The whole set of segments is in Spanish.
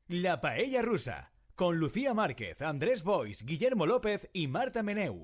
La Paella Rusa, con Lucía Márquez, Andrés Boix, Guillermo López y Marta Meneu.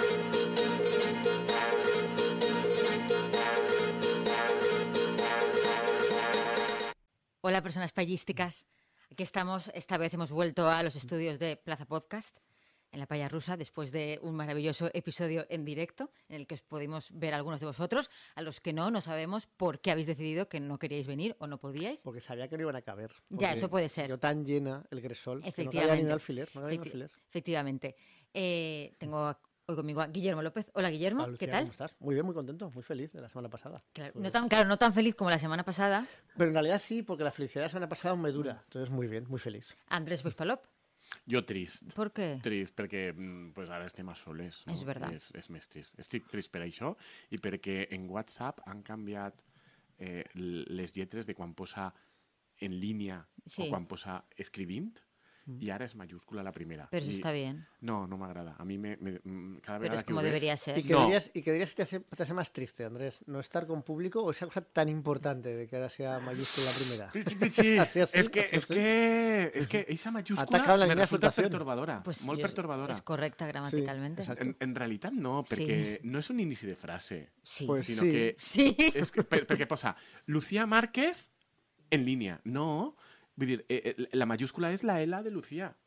Hola, personas payísticas. Aquí estamos. Esta vez hemos vuelto a los estudios de Plaza Podcast en La Paella Rusa después de un maravilloso episodio en directo en el que os pudimos ver a algunos de vosotros. A los que no sabemos por qué habéis decidido que no queríais venir o no podíais. Porque sabía que no iban a caber. Ya, eso puede ser. Yo tan llena el Gresol que no Efectivamente. cabía ni un alfiler. No cabía ni un alfiler. Efectivamente. Tengo hoy conmigo a Guillermo López. Hola, Guillermo. Hola, Lucía, ¿qué tal? ¿cómo estás? Muy bien, muy contento, muy feliz de la semana pasada. Claro, Pues no tan feliz como la semana pasada. Pero en realidad sí, porque la felicidad de la semana pasada me dura. Entonces, muy bien, muy feliç. Andrés Boix-Palop. Jo trist. Per què? Trist, perquè pues, ara estem a soles. No? És veritat. És més trist. Estic trist per això i perquè en WhatsApp han canviat les lletres de quan posa en línia Sí. o quan posa escrivint y ahora es mayúscula la primera. Pero eso Y está bien. No, no me agrada. A mí cada Pero vez es como debería ser. ¿Y qué, No. dirías, ¿Y qué dirías que te hace más triste, Andrés? ¿No estar con público o esa cosa tan importante de que ahora sea mayúscula la primera? Sí, Así, és que esa mayúscula Ataca la me línea de resulta flotación. pertorbadora, molt pertorbadora. És correcta gramaticalmente. Sí, exacte. En realitat no, perquè no és un inici de frase, Sí. Pues sinó sí. que Sí. és que, perquè posa Lucía Márquez en línia. No, vull dir, la mayúscula és la L de Lucía.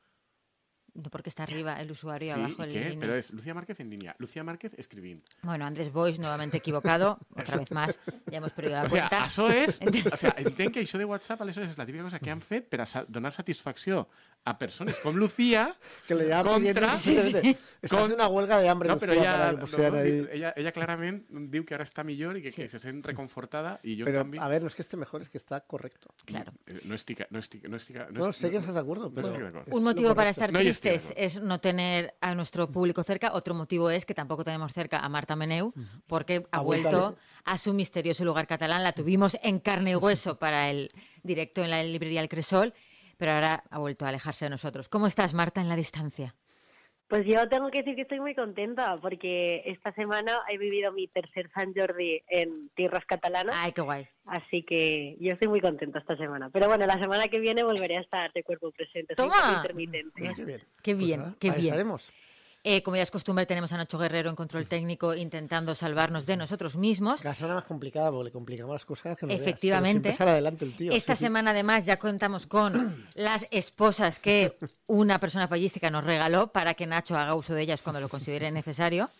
No, porque está arriba el usuario y Sí, abajo ¿y el qué? línea. Pero es Lucía Márquez en línea, Lucía Márquez escribint. Bueno, Andrés Boix, nuevamente equivocado. Otra vez más, ya hemos perdido la O sigui, cuenta. això és... O sigui, entenc que això de WhatsApp aleshores és la típica cosa que han fet per a donar satisfacció a persones com Lucía Que le llaman contra... pidiendo, estás en una huelga de hambre, No, però Lucía, ella, para que pusieran ahí. ella clarament diu que ara està millor i que, Sí. que se sent reconfortada i jo, Pero, en canvi... a ver, no es que esté mejor, es que está correcto. Claro. No estic... No, sé que no estás de acuerdo, No pero estic d'acord. es Un lo motivo para correcto. estar No, yo estoy de tristes acuerdo. es no tener a nuestro público cerca. Otro motivo es que tampoco tenemos cerca a Marta Meneu, porque ha vuelto a su misterioso lugar catalán. La tuvimos en carne y hueso para el directo en la librería El Cresol, pero ahora ha vuelto a alejarse de nosotros. ¿Cómo estás, Marta, en la distancia? Pues yo tengo que decir que estoy muy contenta porque esta semana he vivido mi tercer Sant Jordi en tierras catalanas, Ay, qué guay. así que yo estoy muy contenta esta semana. Pero bueno, la semana que viene volveré a estar de cuerpo presente, soy un ¡Toma! poco intermitente. Mira, qué bien. Qué Pues bien, nada, qué ahí bien. estaremos. Como ya es costumbre, tenemos a Nacho Guerrero en control técnico intentando salvarnos de nosotros mismos. La semana más complicada porque le complicamos las cosas que no veas, pero Efectivamente. siempre sale adelante el tío. Esta Sí, sí. semana, además, ya contamos con las esposas que una persona payística nos regaló para que Nacho haga uso de ellas cuando lo considere necesario.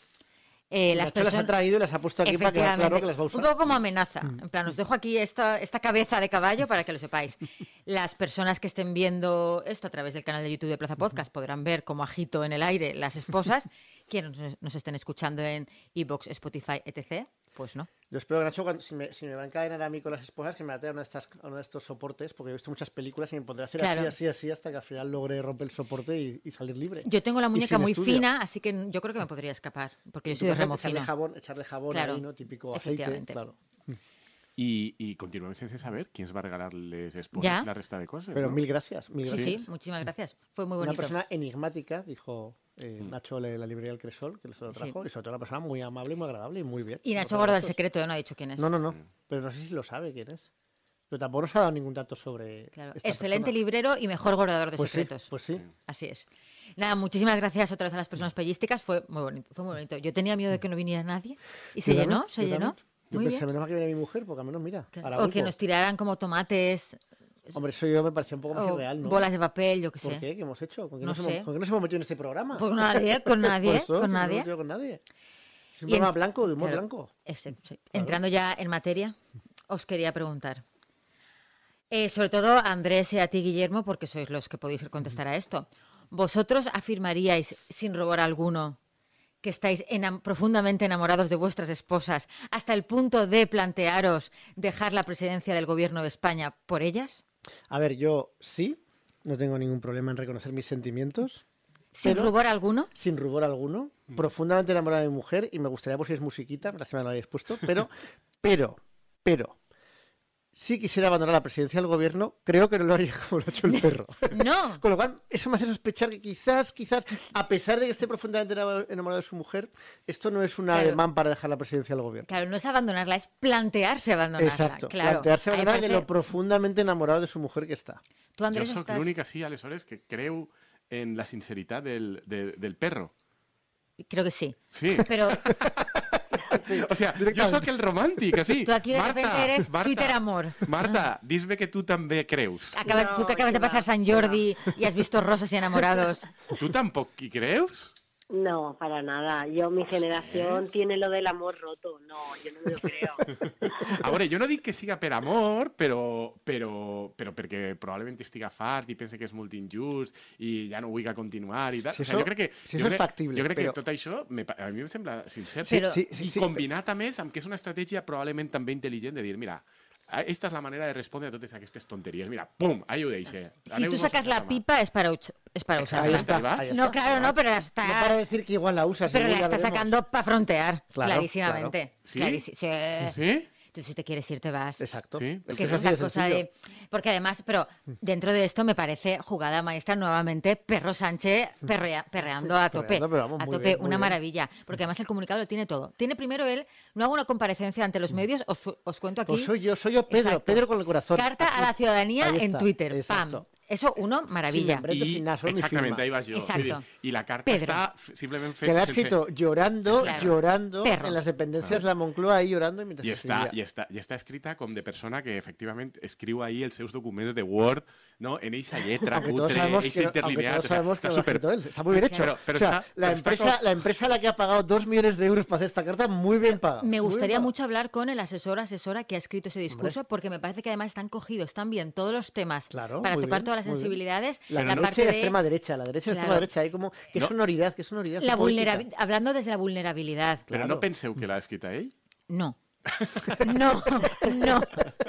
Las Nacho las ha traído y las ha puesto aquí para que quede claro que las va a un usar. poco como amenaza. En plan, os dejo aquí esta cabeza de caballo para que lo sepáis. Las personas que estén viendo esto a través del canal de YouTube de Plaza Podcast podrán ver cómo agito en el aire las esposas. Quienes nos estén escuchando en iVoox, Spotify, etc., pues no. Yo espero que Nacho, si me va a encadenar a mí con las esposas, que me ate a uno de estos soportes, porque he visto muchas películas y me pondré a hacer Claro. así, hasta que al final logre romper el soporte y salir libre. Yo tengo la Y muñeca sin muy estudio. fina, así que yo creo que me podría escapar, porque yo soy de remo fino. Echarle jabón Claro, ahí, ¿no? Típico aceite, efectivamente. claro. I continuem sense saber qui ens va regalar les esposas Ja. i la resta de coses. Pero no? mil gracias, mil Sí, gracias. sí, muchísimas gracias. Fue muy Una bonito. persona enigmática, dijo Nacho de la librería del Cresol, que se lo trajo, y sobre todo una persona muy amable, muy agradable y muy bien. Y Nacho Muchas guarda el gracias. secreto, no ha dicho quién es. No, pero no sé si lo sabe quién es. Pero tampoco nos ha dado ningún dato sobre Claro. esta Excelente persona. librero y mejor guardador de Pues sí, secretos. pues sí. Así es. Nada, muchísimas gracias otra vez a las personas pellísticas. Fue muy bonito, fue muy bonito. Yo tenía miedo de que no viniera nadie y se Yo llenó, también, se yo llenó. también. Yo Muy pensé, bien. menos mal que viene mi mujer, porque al menos mira. Claro. a la O que grupo. nos tiraran como tomates, Hombre, eso yo me parecía un poco más o irreal, ¿no? bolas de papel, yo qué ¿Por sé. qué? ¿Qué hemos hecho? ¿Con qué, No nos sé. hemos, ¿con qué nos hemos metido en este programa? Con nadie, con nadie, Por eso, con si no nadie. hemos metido con nadie. Es un Y en- programa blanco, de humor claro, blanco. sí. Entrando ya en materia, os quería preguntar. Sobre todo a Andrés y a ti, Guillermo, porque sois los que podéis contestar a esto. ¿Vosotros afirmaríais, sin rubor alguno, que estáis profundamente enamorados de vuestras esposas hasta el punto de plantearos dejar la presidencia del gobierno de España por ellas? A ver, yo sí, no tengo ningún problema en reconocer mis sentimientos, ¿Sin Pero- rubor alguno? sin rubor alguno. Profundamente enamorada de mi mujer y me gustaría, por si es musiquita, la semana lo habéis puesto, pero, si quisiera abandonar la presidencia del gobierno, creo que no lo haría como lo ha hecho el perro. No. Con lo cual, eso me hace sospechar que quizás, a pesar de que esté profundamente enamorado de su mujer, esto no es un ademán para dejar la presidencia del gobierno. Claro, no es abandonarla, es plantearse abandonarla. Exacto, Claro. plantearse A mí me abandonar de parece- lo profundamente enamorado de su mujer que está. Tú, Andrés, Jo sóc estás... l'únic així, aleshores, que creu en la sinceritat del perro. Creo que sí. Sí. Pero O sea, jo sóc el romàntic, així. tú aquí de repente eres Twitter amor. Marta, dis-me que tu també creus. Tú que acabas de pasar San Jordi y has visto rosas y enamorados. Tu tampoc hi creus? No, para nada. Mi generación tiene lo del amor roto. No, yo no me lo creo. A veure, jo no dic que siga per amor, però perquè probablement estiga fart i pense que és molt injust i ja no vull continuar i tal. Si O sigui, això- jo crec que, si això és factible, jo crec però- que tot això a mi em sembla sincer. Però- I combinat a més amb que és una estratègia probablement també intel·ligent de dir, mira, esta és la manera de respondre a totes aquestes tonteries. Mira, pum, ahí ho deixe. Si tú sacas la pipa es para Ahí usarla. está, ¿Arriba? ahí No, está. claro, no, pero la No para está, decir que igual la usas. pero la ya está veremos. sacando para frontear, Claro, clarísimamente. ¿Sí? Sí. Sí? Tú si te quieres ir te vas. Exacto. Sí. Es Que es esa es la así de cosa sencillo. de... Porque además, pero dentro de esto me parece jugada maestra nuevamente, Perro Sánchez perreando a tope. Perreando, pero vamos, A muy tope, bien, muy una bien. maravilla. Porque además el comunicado lo tiene todo. Tiene primero él, no hago una comparecencia ante los medios, os cuento aquí. Pues soy yo, Pedro, Exacto. Pedro con el corazón. Carta a la Ahí ciudadanía en está, Twitter. exacto. Pam. Eso, uno, Sin maravilla. membrete, sin nada, solo mi Exactament, firma. ahí vas jo. Exacto. Vull dir, I la carta Pedro. està simplement Que la ha sense- escrito llorando, Claro. llorando Perro. en las dependencias de la Moncloa, ahí llorando mientras I escribía. està escrita com de persona que efectivament escriu ahí els seus documents de Word, no? En eixa lletra Aunque todos cutre, sabemos eixa que, aunque interlineat. todos sabemos que està lo ha escrito él. Está muy bien hecho. Pero O sea, está- la, pero está empresa, la empresa a la que ha pagado 2 millones de euros para hacer esta carta, muy bien pagada. Me muy bien gustaría pagada. mucho hablar con el asesora que ha escrito ese discurso, porque me parece que además están cogidos también todos los temas Claro, para muy tocar bien, todas las muy bien. sensibilidades. La la derecha parte y la de extrema derecha, la derecha y la extrema Claro. derecha, hay como... Qué No. sonoridad, qué sonoridad. la qué poética. hablando desde la vulnerabilidad. Però Claro. no penseu que l'ha escrita ell? No. No, no.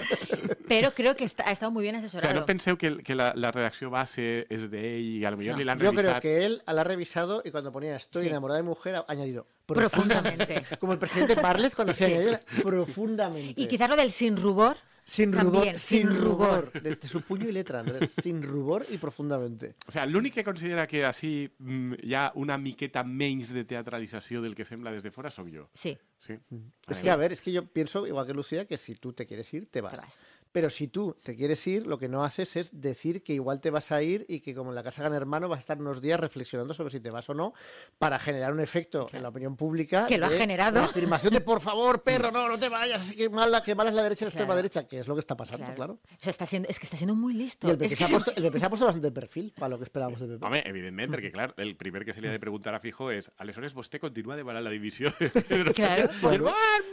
Pero creo que ha estado muy bien O sea, asesorado. no penseu que la redacció base és d'ell i a lo millor No. li l'han Yo creo revisat. que él la ha revisado y cuando ponía estoy Sí. enamorada de mujer ha añadido Profundamente. Como el presidente Barlet cuando se Sí. añadió profundamente. Y quizás lo del sin rubor. sin rubor, también, sin sin rubor. De su puño y letra, Andrés. Sin rubor y profundamente. O sea, l'únic que considera que així hi ha una miqueta menys de teatralització del que sembla des de fora sóc jo. Sí. Sí? Es que, a ver, es que yo pienso, igual que Lucía, que si tú te quieres ir, te vas. Te vas. Pero si tú te quieres ir, lo que no haces es decir que igual te vas a ir y que como en la casa Gran Hermano vas a estar unos días reflexionando sobre si te vas o no para generar un efecto en la opinión pública. Que lo ha de generado. la afirmación de por favor, perro, no te vayas, así que mala es la derecha y la extrema Claro. derecha, que es lo que está pasando, claro. O sea, es que está siendo muy listo. Y el PP, Es que el PP se ha puesto bastante de perfil para lo que esperábamos de PP. Home, evidentment, perquè, clar, el primer que se li ha de preguntar a Fijo és aleshores vostè continua demanant la divisió de Pedro. Claro. Bueno,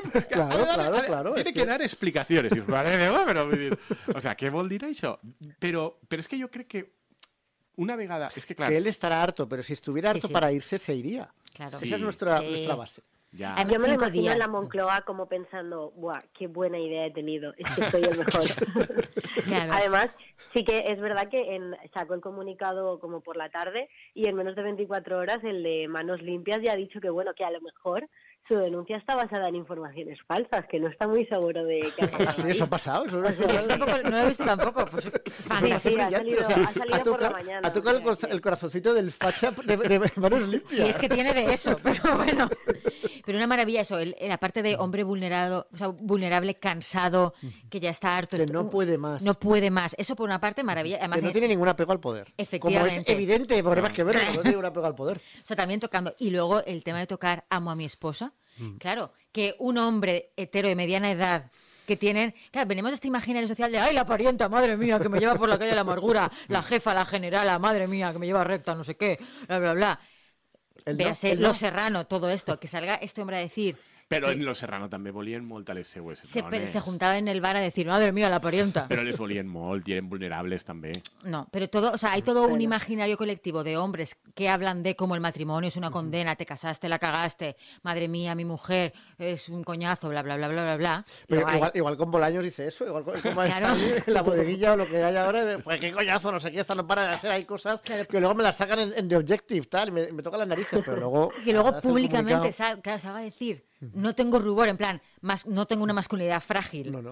claro. Tiene es que dar explicaciones. I dius, vale, però vull dir, o sea, què vol dir això? Però és que jo crec que una vegada... És que, clar, que él estará harto, pero si estuviera Sí, harto sí. para irse, se iría. Claro. Esa es Sí. nuestra Sí. base. ja... Además, Yo me lo 5 imagino días. en la Moncloa como pensando, ¡buah, qué buena idea he tenido! Es que soy el mejor. Claro. Además, sí que es verdad que sacó el comunicado como por la tarde y en menos de 24 horas el de Manos Limpias ya ha dicho que, bueno, que a lo mejor su denuncia está basada en informaciones falsas, que no está muy seguro de que haya nada Así, ahí. eso ha pasado. Eso Yo tampoco, no lo he visto tampoco. Pues, Sí, fantástico. sí, ha brillante, salido, o sea, ha salido por la mañana. ha tocado o sea que- el corazoncito del facha de Manos Limpias. Sí, es que tiene de eso, pero bueno. Pero una maravilla eso, la parte de hombre vulnerado, o sea, vulnerable, cansado, que ya está harto. Que no puede más. No puede más. Eso por una parte, maravilla. Además, Que no tiene ningún apego al poder. Como es Efectivamente. evidente, porque más que verlo, no tiene ningún apego al poder. o sea, también tocando. Y luego el tema de tocar amo a mi esposa. Claro, que un hombre hetero de mediana edad que tienen... Claro, venimos de este imaginario social de ¡ay, la parienta, madre mía, que me lleva por la calle de la amargura! La jefa, la generala, madre mía, que me lleva recta, no sé qué, bla, bla, bla. El Véase, no- Lo Serrano, todo esto, que salga este hombre a decir... Però que en Los Serrano també volien molt a les seues se dones. juntaba en el bar a decir, madre mía, la parienta. Però les volien molt i eren vulnerables també. No, pero todo, o sea, hay todo un imaginario colectivo de hombres que hablan de cómo el matrimonio es una condena, te casaste, la cagaste, madre mía, mi mujer es un coñazo, bla, bla, bla, bla, bla, bla. Pero Luego hay- igual con Bolaños dice eso, igual con Claro. en la bodeguilla o lo que hay ahora, pues qué coñazo, no sé qué, esta no para de hacer, hay cosas que luego me las sacan en The Objective, tal, y me tocan las narices, pero luego... que luego hace un públicamente comunicado. claro, se va a decir, no tengo rubor, en plan, no tengo una masculinidad frágil. No.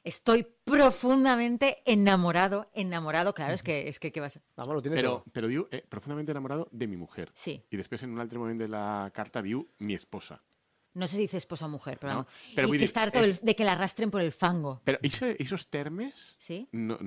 Estoy profundamente enamorado. Claro, es que ¿qué vas a...? Vamos, lo tienes todo. Però diu profundamente enamorado de mi mujer. Sí. I després, en un altre moment de la carta, diu mi esposa. No sé si dice esposa o mujer, pero No, vamos. pero Y voy que a está decir, harto de que la arrastren por el fango. Però esos termes Sí?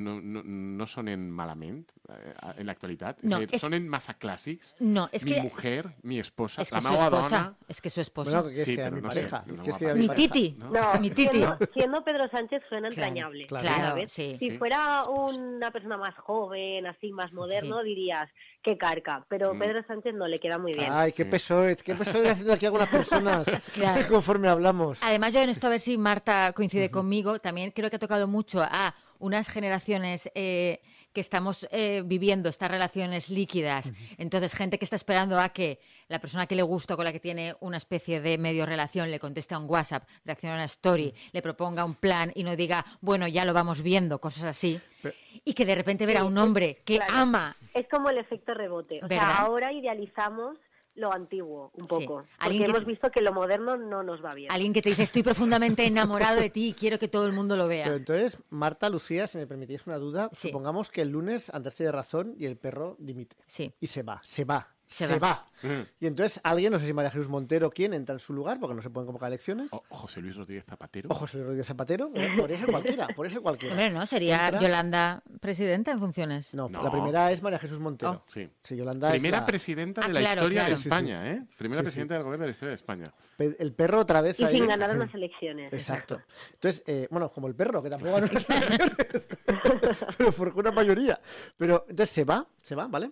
no sonen malament en l'actualitat? No, És a dir, sonen massa clàssics? No, és mi que... mujer, mi esposa, Es que la su meua esposa. dona... Es que su esposa. Bueno, que quieres Sí, que a pero mi no sé, pareja. no ¿Quieres va que a a mi Mi pareja? titi. No, Mi titi. siendo Pedro Sánchez suena Claro, entrañable. claro, ¿sabes? sí. Si Sí. fuera una persona más joven, así, más moderno, dirías, qué carca. Pero Pedro Sánchez no le queda muy bien. Ay, qué PSOE haciendo aquí algunas personas Claro. conforme hablamos. Además, yo en esto, a ver si Marta coincide conmigo, también creo que ha tocado mucho a unas generaciones que estamos viviendo estas relaciones líquidas. Entonces, gente que está esperando a que la persona que le gusta o con la que tiene una especie de medio relación le conteste a un WhatsApp, reaccione a una story, le proponga un plan y no diga, bueno, ya lo vamos viendo, cosas así. Y que de repente ver a un hombre que claro. ama... Es como el efecto rebote. O ¿Verdad? sea, ahora idealizamos lo antiguo un Sí. poco. Alguien Porque que- hemos visto que lo moderno no nos va bien. Alguien que te dice, estoy profundamente enamorado de ti y quiero que todo el mundo lo vea. Pero entonces, Marta, Lucía, si me permitís una duda, Sí. supongamos que el lunes Andrés tiene razón y el perro dimite. Sí. Y se va. Se va. Y entonces alguien, no sé si María Jesús Montero, ¿quién entra en su lugar? Porque no se pueden convocar elecciones. O José Luis Rodríguez Zapatero. O José Rodríguez Zapatero, por eso cualquiera. Hombre, no, sería Entra- Yolanda presidenta en funciones. No, No. la primera es María Jesús Montero. Oh. Sí. Sí, Yolanda Primera es la- presidenta de Ah, la claro, historia claro. de España, ¿eh? Primera Sí, sí. presidenta del gobierno de la historia de España. el perro otra vez Y ahí. sin ganar unas elecciones. Exacto. Entonces, bueno, como el perro, que tampoco ganó unas elecciones, pero forjó una mayoría. Pero entonces se va, ¿vale?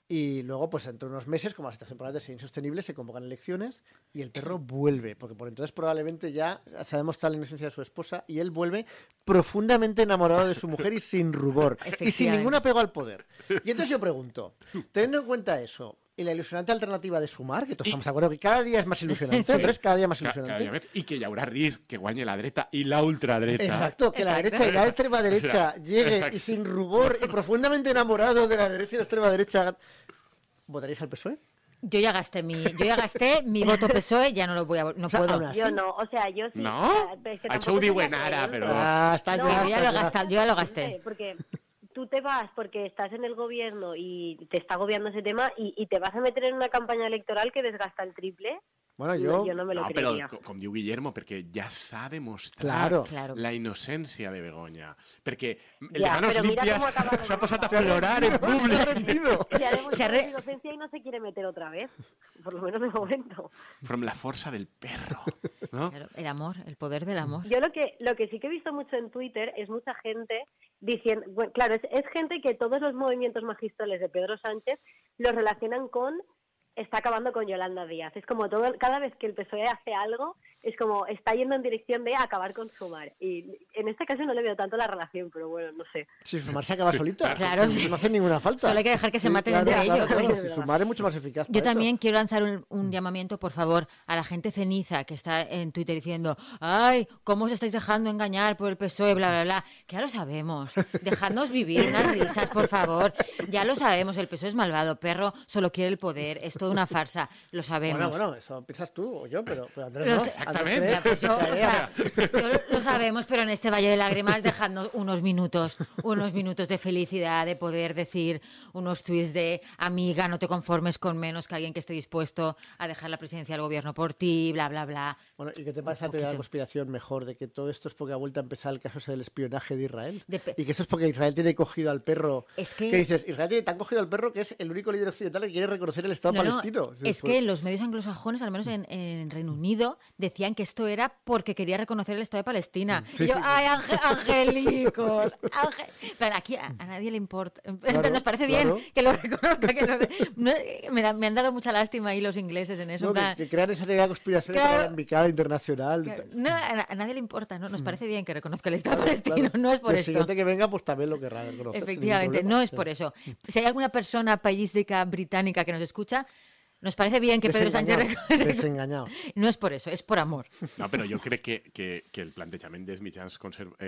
Y luego, pues entre unos meses, como la situación probablemente sea insostenible, se convocan elecciones y el perro vuelve, porque por entonces probablemente ya se ha demostrado la inocencia de su esposa y él vuelve profundamente enamorado de su mujer y sin rubor y sin Efectivamente. ningún apego al poder. Y entonces yo pregunto, teniendo en cuenta eso y la ilusionante alternativa de Sumar, que todos estamos de acuerdo que cada día es más ilusionante, Sí. pero es cada día más Cada ilusionante. día més. I que hi haurà risc que guanyi la dreta i la ultradreta. Exacto, que la Exacto. derecha y la extrema derecha llegue Exacto. y sin rubor y profundamente enamorado de la derecha y la extrema derecha. ¿Votaréis al PSOE? Yo ya gasté mi voto PSOE, ya no lo voy a no O sea, puedo. aún así- Yo no, o sea, yo sí. No? o sea, es que Això tampoco ho diu soy en ara, la però... Ah, está No, ya. Yo ya está lo he ya. gastado, yo ya lo gasté. Porque tú te vas porque estás en el gobierno y te está agobiando ese tema y te vas a meter en una campaña electoral que desgasta el triple. Bueno, Yo no me lo No, però, creería. com diu Guillermo, perquè ja s'ha demostrat Claro. Claro. la innocència de Begoña. Perquè el Ja, de Manos però mira Limpias com ha acabat s'ha posat a Se ha plorar en públic. Y ha demostrado Se arre- su inocencia y no se quiere meter otra vez. Por lo menos de momento. From la força del perro. No? Claro, el amor, el poder del amor. Yo lo que sí que he visto mucho en Twitter es mucha gente diciendo, bueno, claro, es gente que todos los movimientos magistrales de Pedro Sánchez los relacionan con está acabando con Yolanda Díaz. Es como cada vez que el PSOE hace algo, es como está yendo en dirección de acabar con Sumar. Y en este caso no le veo tanto la relación, pero bueno, no sé. Si Sumar se acaba solita. Claro. No hace ninguna falta. Solo hay que dejar que se maten claro, entre claro, ellos. claro. Si Sumar es mucho más eficaz. Yo para eso. también quiero lanzar un llamamiento, por favor, a la gente ceniza que está en Twitter diciendo, ay, ¿cómo os estáis dejando engañar por el PSOE, bla, bla, bla? Que ya lo sabemos. Dejadnos vivir unas risas, por favor. Ya lo sabemos, el PSOE es malvado, perro solo quiere el poder, es toda una farsa, lo sabemos. Bueno, eso piensas tú o yo, pero Andrés Pero no. se- Andrés Exactamente. Ya, pues yo, cree- o sea, yo lo sabemos, pero en este valle de lágrimas dejadnos unos minutos de felicidad, de poder decir unos tuits de amiga, no te conformes con menos que alguien que esté dispuesto a dejar la presidencia del gobierno por ti, bla, bla, bla. Bueno, ¿y qué te parece la Un teoría de la poquito. conspiración mejor de que todo esto es porque ha vuelto a empezar el caso ese del espionaje de Israel? Dep- Y que esto es porque Israel tiene cogido al perro. Es que- dices, Israel tiene tan cogido al perro que es el único líder occidental que quiere reconocer el Estado No, no, palestino. es que los medios anglosajones, al menos en Reino Unido, decían que esto era porque quería reconocer el Estado de Palestina. Sí, y yo, sí, ay, angelicos. Pero aquí a nadie le importa. Claro, Nos parece bien claro. que lo reconozca. No, me han dado mucha lástima ahí los ingleses en eso. No, en plan, que crean esa teoría de conspiración Claro. alambicada internacional. no, a nadie le importa, ¿no? Nos parece bien que reconozca el Estado palestino, no es por el esto. siguiente que venga, pues también lo querrá reconocer. sin ningún Efectivamente, problema. no es por eso. Si hay alguna persona paística británica que nos escucha, nos parece bien que Pedro Sánchez Desengañados. No es por eso, es por amor. No, però jo crec que el plantejament dels mitjans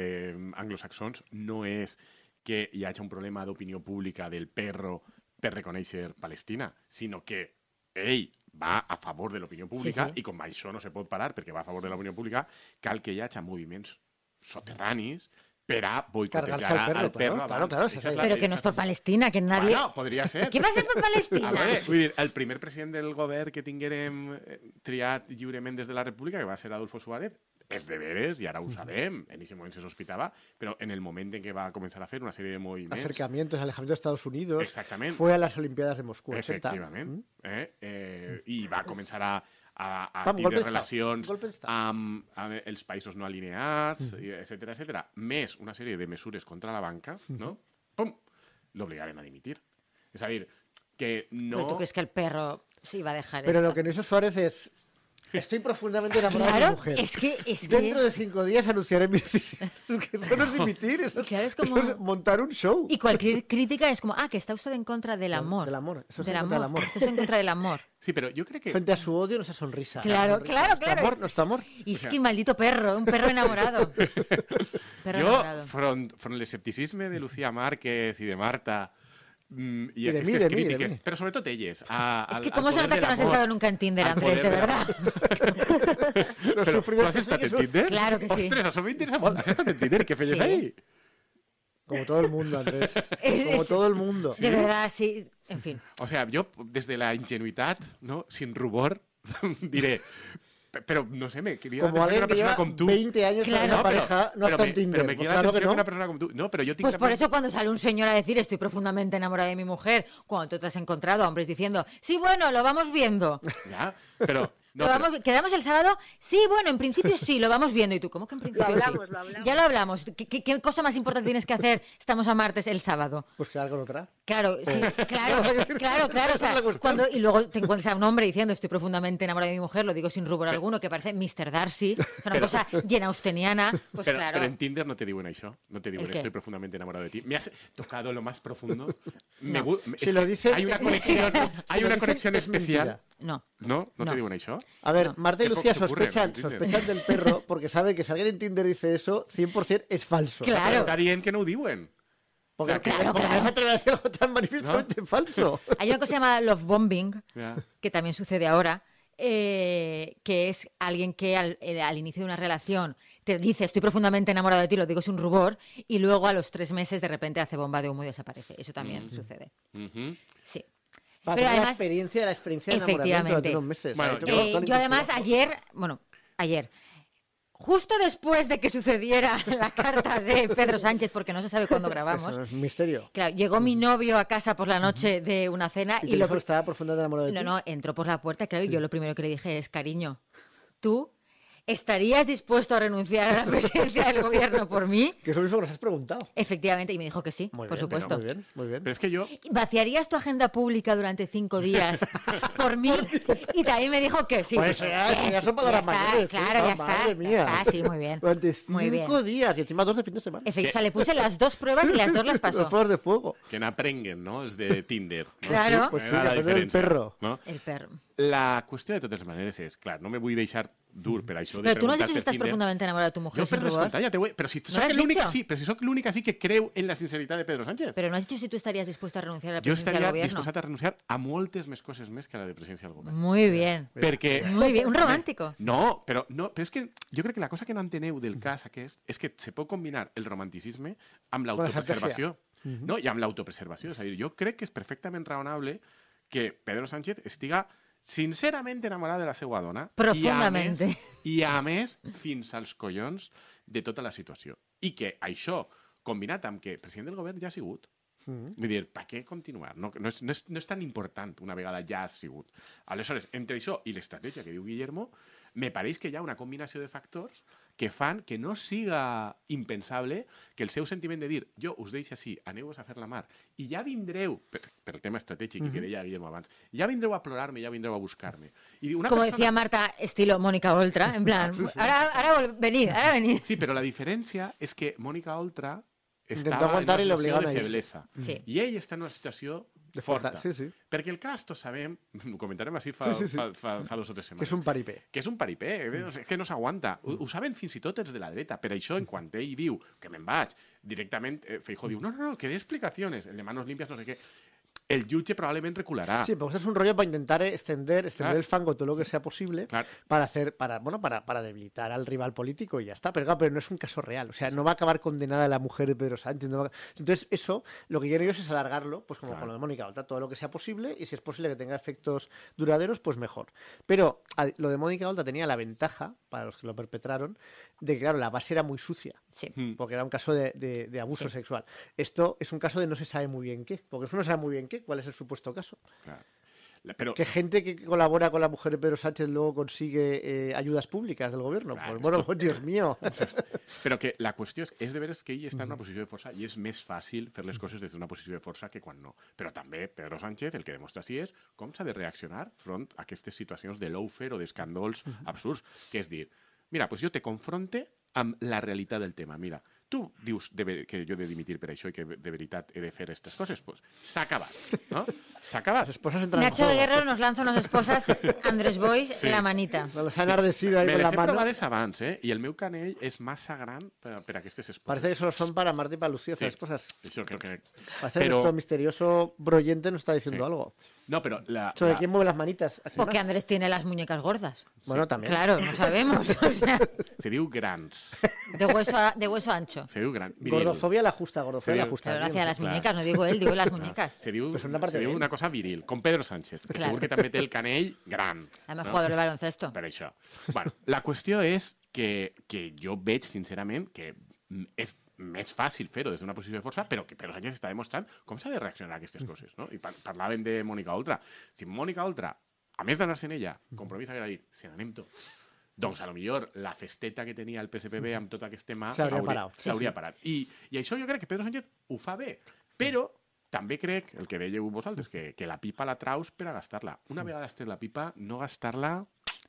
anglosaxons no és que hi hagi un problema d'opinió pública del perro per reconèixer Palestina, sinó que ell va a favor de l'opinió pública Sí, sí. i com això no se pot parar perquè va a favor de l'opinió pública, cal que hi hagi moviments soterranis per a Cargarse boicotejar al perro, al perro claro, abans. claro, Eixa sí, és sí. la- Pero que no es por Palestina, que nadie... Bueno, podria ser. ¿Qué va a ser por A Palestina? veure, vull dir, el primer president del govern que tinguérem triat lliurement des de la República, que va ser Adolfo Suárez, és de veres, i ara ho sabem, en aquest moment se sospitava, però en el moment en què va començar a fer una sèrie de moviments... Acercamientos, alejamiento de Estados Unidos. Exactament. Fue a las Olimpiadas de Moscú, 80. Efectivament. I va començar a Pam, tindre golpe d'estat, relacions golpe d'estat. amb els països no alineats, etcètera, etcètera, més una sèrie de mesures contra la banca, no? Pum! L'obligaren a dimitir. És a dir, que no... ¿Pero tú crees que el perro se iba a dejar Pero esto? lo que no hizo Suárez es... Estoy profundamente enamorado de mi Claro, mujer. es que... Dentro de 5 días anunciaré mi decisión. Es que eso no es dimitir, eso, Claro, es como- eso es montar un show. Y cualquier crítica es como, que está usted en contra del amor. Del amor, eso es Del en contra del amor. Esto es en contra del amor. Sí, però jo crec que... Frente a su odio, nuestra sonrisa. Claro, Nuestra claro, sonrisa. claro. Nuestro amor, nuestro amor. Y es que maldito perro, un perro enamorado. Perro Jo, enamorado. front l'escepticisme de Lucía Márquez i de Marta i de aquestes mi, de mi, crítiques, de mi. però sobretot elles, Es que cómo se nota que no has estado nunca en Tinder, al Andrés, poder de del verdad. Los Però sufridos tu has que estat sí, en que Tinder? Claro que sí. Ostres, això m'interessa molt. Has estat en Tinder? Què feies Sí. ahí? Como todo el mundo, Andrés. Es- Como es- todo el mundo. De verdad, sí. En fin. O sea, jo, des de la ingenuïtat, no? Sin rubor, diré... Però, no sé, me quería Como alguien que lleva com tu... 20 años con Claro. una pareja, no está en Pero Tinder. me Pues queda claro la que atención no. una persona com tu. No, però jo tinc Pues por també- eso cuando sale un señor a decir estoy profundamente enamorada de mi mujer, cuando tú te has encontrado a hombres diciendo, sí, bueno, lo vamos viendo. Ja, però... No, Lo però, vamos- ¿Quedamos el sábado? Sí, bueno, en principio sí, lo vamos viendo. ¿Y tú cómo que en principio hablamos, sí? lo hablamos. Ya lo hablamos. ¿Qué cosa más importante tienes que hacer? Estamos a martes, el sábado. Pues quedar con otra. Claro, sí, claro. O Esa sea, es la cuestión. cuando, y luego te encuentras a un hombre diciendo estoy profundamente enamorado de mi mujer, lo digo sin rubor alguno, que parece Mr. Darcy, es una cosa llena austeniana, pues pero, claro. pero en Tinder no te diuen això. No te diuen ¿El qué? estoy profundamente enamorado de ti. Me has tocado lo más profundo. No. Si lo dicen, hay una es conexión, mentira. hay Si lo una dicen, conexión es especial. mentira. No. No, no te No. diuen això. A ver, No. Marta y Qué Lucía poco se ocurre, sospechan, ¿me entiendes? sospechan del perro porque saben que si alguien en Tinder dice eso, 100% es falso. Claro. Però està dient que no ho diuen. Porque, O sea, claro, porque claro. no se atreve a decir algo tan manifiestamente falso. Hay una cosa llamada love bombing, Ja. que también sucede ahora, que es alguien que al inicio de una relación te dice estoy profundamente enamorado de ti, lo digo sin rubor, y luego a los 3 meses de repente hace bomba de humo y desaparece. Eso también sucede. Mhm. Sí. Para Pero tener además- la experiencia de enamoramiento Efectivamente. durante unos meses. Bueno, Ahí tengo toda la Yo además intensidad. ayer, justo después de que sucediera la carta de Pedro Sánchez, porque no se sabe cuándo grabamos, Eso es un misterio. claro, llegó mi novio a casa por la noche de una cena Y, y te lo dijo que estaba profundamente enamorado de ti. no, entró por la puerta, claro, y yo lo primero que le dije es, cariño, ¿tú estarías dispuesto a renunciar a la presidencia del gobierno por mí? Que es lo mismo que nos has preguntado. Efectivamente, y me dijo que sí, Muy por bien, supuesto. Muy bien, muy bien. Però és que jo... ¿Vaciarías tu agenda pública durante 5 días por mí? Y también me dijo que sí. Pues eso ya son palabras Ya está, mayores. ¿eh? claro, ya Madre está, mía. ya está, sí, muy bien. Durante Muy bien. 5 días y encima 2 de fin de semana. O sea, le puse las 2 pruebas y las 2 las Los pasó. fuegos de fuego. Que n'aprenguen, no?, els de Tinder. No? Claro. Pues sí, Era la que aprenden el diferència, perro. No? El perro. La qüestió de totes maneres és, clar, no me vull deixar dur per això de Pero tú no has preguntar dicho si per estás Tinder. profundamente enamorado de tu mujer Jo sin per rubor. descomptat ja te ho he... Però si ¿No soc lo has l'únic dicho? sí, però si soc l'únic sí que creu en la sinceritat de Pedro Sánchez. Pero no has dicho si tú estarías dispuesto a renunciar a la Jo presidencia del estaria gobierno. disposat a renunciar a moltes més coses més que a la de presidència del govern. Muy bien. Perquè... Muy bien. Un romántico. No, però és que jo crec que la cosa que no enteneu del cas aquest és que se pot combinar el romanticisme amb l'autopreservació. No? I amb l'autopreservació. És a dir, jo crec que és perfectament raonable que Pedro Sánchez estiga sincerament enamorat de la seva dona Profundamente. i a més fins als collons de tota la situació. I que això, combinat amb que el president del govern ja ha sigut, vull dir, per què continuar? No és tan important una vegada ja ha sigut. Aleshores, entre això i l'estratègia que diu Guillermo, me pareix que hi ha una combinació de factors que fan que no siga impensable que el seu sentiment de dir jo us deixo així, aneu-vos a fer la mar i ja vindreu, per el tema estratègic que deia Guillermo abans, ja vindreu a plorar-me, ja vindreu a buscar-me. I una Como persona... decía Marta, estilo Mónica Oltra, en plan, ahora venid, ahora venid. Sí, però la diferència és que Mónica Oltra Intentó estava en aguantar una i le situació obligaron de a irse. feblesa. Sí. I ell està en una situació De forta. forta, sí, sí. Perquè el cas, tots sabem, ho comentarem així fa, Sí, sí, sí. fa 2 o 3 Que setmanes, es un paripé. que és un paripé, és que no s'aguanta. Ho saben fins i tot els de la dreta. Per això, en quan ell diu que me'n vaig, directament Feijóo diu, no, que dé explicacions, el de manos limpias, no sé què. el jutge probablement recularà. Sí, porque es un rollo para intentar extender Claro. el fango todo lo que sea posible Claro. para debilitar al rival político y ya está. Pero claro, pero no es un caso real. O sea, no va a acabar condenada la mujer de Pedro Sánchez. Entonces, eso, lo que quieren ellos es alargarlo, pues como Claro. con lo de Mónica Oltra, todo lo que sea posible, y si es posible que tenga efectos duraderos, pues mejor. Pero lo de Mónica Oltra tenía la ventaja, para los que lo perpetraron, de que, claro, la base era muy sucia. Sí. Porque era un caso de abuso sexual. Esto es un caso de no se sabe muy bien qué, porque eso no se sabe muy bien qué, cuál es el supuesto caso. Claro. Pero, Que gente que colabora con la mujer de Pedro Sánchez luego consigue ayudas públicas del gobierno. Clar, Pues bueno, esto- Dios mío. però que la qüestió és de veres que ell està en una posició de força i és més fàcil fer les coses des d'una posició de força que quan no. Però també Pedro Sánchez el que demostra sí és com s'ha de reaccionar front a aquestes situacions de lawfare o d'escàndols absurds, que és dir, mira, pues jo te confronte amb la realitat del tema. Mira, tu dius que jo he de dimitir per això i que de veritat he de fer aquestes coses, pues s'ha acabat, no? S'ha acabat. Las esposas entran en Nacho juego. Guerrero nos lanza unas esposas, Andrés Boix, la manita. Cuando se han ardecido ahí Me con les la he mano. provades abans, i el meu canell és massa gran per a aquestes esposes. Parece que solo son para Marta y para Lucía, Sí. esas esposas. Això creo que... Parece que nuestro misterioso broyente nos está diciendo Sí. algo. No, pero ¿Sobre quién mueve las manitas? ¿A quién O que más? Andrés tiene las muñecas gordas. Bueno, también. Claro, no sabemos. O sea, se diu grans. de hueso ancho. Se diu gran. viril. Gordofobia la justa, gordofobia Sí, la justa. Pero bien. hacia las Claro. muñecas, no digo él, digo las muñecas. Se diu, Pues una parte se diu de ell. una cosa viril, com Pedro Sánchez, que Claro. segur que també té el canell gran. Además, no? jugador de baloncesto. Per això. Bueno, la qüestió és que jo veig, sincerament, que és més fàcil fer-ho des d'una posició de força, però que Pedro Sánchez està demostrant com s'ha de reaccionar a aquestes coses. No? I parlaven de Mónica Oltra. Si Mónica Oltra, a més d'anar-se'n ella, Compromís haguera dit, se n'anem tots. Doncs, a lo millor, la festeta que tenia el PSPB amb tot aquest tema S'hauria parat. s'hauria parat. I això jo crec que Pedro Sánchez ho fa bé, però també crec, el que dèieu vosaltres, que la pipa la traus per a gastar-la. Una vegada estés la pipa, no gastar-la...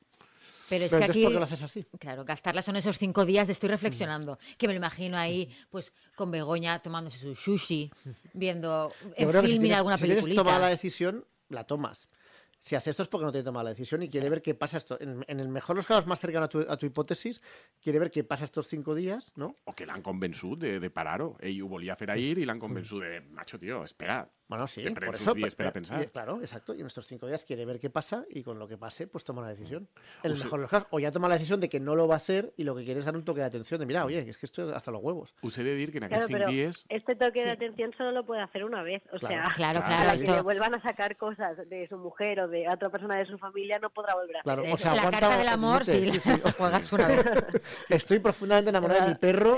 Pero es Pero que entonces, aquí, ¿por qué lo haces así? claro, gastarla son esos 5 días de estoy reflexionando, que me lo imagino ahí, pues, con Begoña tomándose su sushi, viendo Yo en creo que si film tienes, alguna si tienes tomada la peliculita. decisión, la tomas. Si hace esto es porque no tiene tomada la decisión y quiere ver qué pasa esto. En el mejor de los casos, más cercano a tu hipótesis, quiere ver qué pasa estos 5 días, ¿no? O que l'han convençut de parar-ho. Ell ho volia fer ahir i l'han convençut de, macho, tío, espera. Bueno, sí, Te por prens eso. uns dies per a pensar. Claro, exacto. Y en estos 5 días quiere ver qué pasa y con lo que pase, pues toma una decisión. En el O sea- mejor de los casos. O ya toma la decisión de que no lo va a hacer y lo que quiere es dar un toque de atención. De mira, oye, es que esto hasta los huevos. Us he de dir que en Claro, aquests 5 pero dies... este toque de atención solo lo puede hacer una vez. O Claro. sea, Claro, Claro, claro, para que le esto, vuelvan a sacar cosas de su mujer o de otra persona de su familia, no podrá volver a hacer Claro, eso. o sea, la aguanta carta del o amor, dimite. sí, la juegas una vez. Estoy profundamente enamorada de mi perro.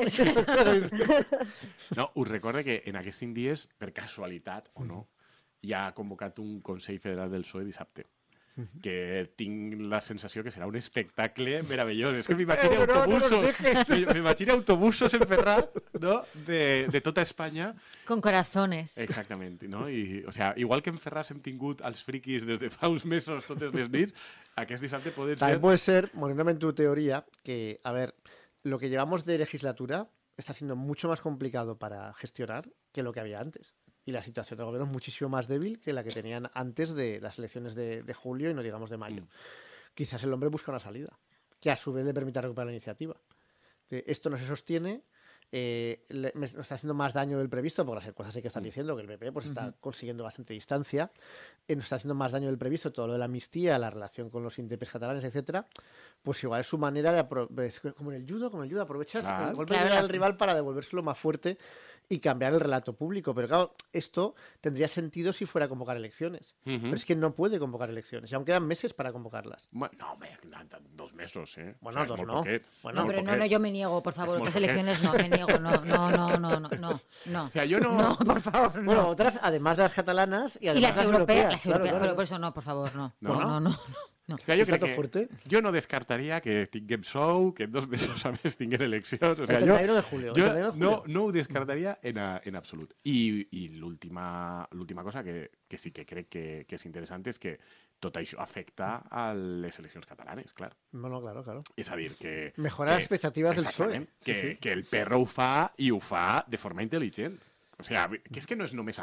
No, us recorde que en aquests 5 dies, per casualitat o no, ja ha convocat un Consell Federal del PSOE dissabte que tinc la sensació que serà un espectacle meravellós. És que m'imagino No, no nos autobusos, m'imagino autobusos en Ferrat, no? de tota Espanya. Con corazones. Exactament, no? I, o sea, igual que en Ferraz hem tingut els friquis des de fa uns mesos totes les nits, aquest dissabte poden ser... También puede ser, poniéndome en tu teoría, que, a ver, lo que llevamos de legislatura está siendo mucho más complicado para gestionar que lo que había antes. Y la situación del gobierno es muchísimo más débil que la que tenían antes de las elecciones de julio y no digamos de mayo. Quizás el hombre busca una salida, que a su vez le permita recuperar la iniciativa. Esto no se sostiene, nos está haciendo más daño del previsto, por las cosas que están diciendo, que el PP pues, está consiguiendo bastante distancia, nos está haciendo más daño del previsto, todo lo de la amnistía, la relación con los índices catalanes, etcétera, pues igual es su manera de como en el judo, aprovechas Claro. el golpe Claro, del rival para devolvérselo más fuerte y cambiar el relato público. Pero claro, esto tendría sentido si fuera a convocar elecciones. Pero es que no puede convocar elecciones y aún quedan meses para convocarlas. Bueno, no, home, 2 mesos, eh? Bueno, és 2 molt no. poquet. Bueno, No, Molt pero no, poquet. yo me niego, por favor, Es muy otras elecciones no, me niego, no. O sea, yo no... No, por favor, no. Bueno, otras, además de las catalanas y y además las europeas, Claro, claro. pero por eso no, por favor, no. No. No. O sea, jo crec plato que fuerte. jo no descartaria que tinguem sou, que en 2 mesos a més tinguem eleccions. O sea, El jo, 31 de julio, el jo 31 de julio. no ho descartaria en absolut. I l'última cosa que sí que crec que és interessant és que tot això afecta a les eleccions catalanes, clar. Bueno, claro. És a dir, que... Mejorar las expectativas del exactament, PSOE. que el perro ho fa i ho fa de forma intel·ligent. O sea, que és que no és només amor.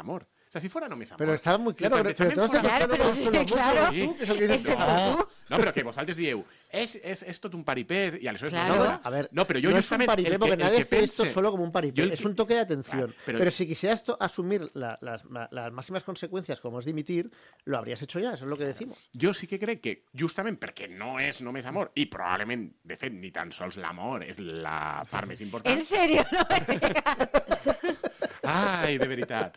O sea, si fuera no me amor. Però estava molt Si el clar, plantejament però fora- Claro, pero sí, claro. Tu, que és el que dices Excepto tu. tú. No, però que vosaltres dieu, és tot un paripé, i aleshores... Claro. vosaltres- A ver, no, pero yo no es un justamente paripé, el que- porque el nadie que hace esto pense- solo como un paripé. yo el Es que- un toque de atención. Claro, pero- pero si quisieras asumir las máximas consecuencias, como es dimitir, lo habrías hecho ya, eso es lo que decimos. Jo sí que crec que, justament perquè no és només amor, i probablement, de fet, ni tan sols l'amor és la part més important. En serio, no me digas. Ai, de veritat.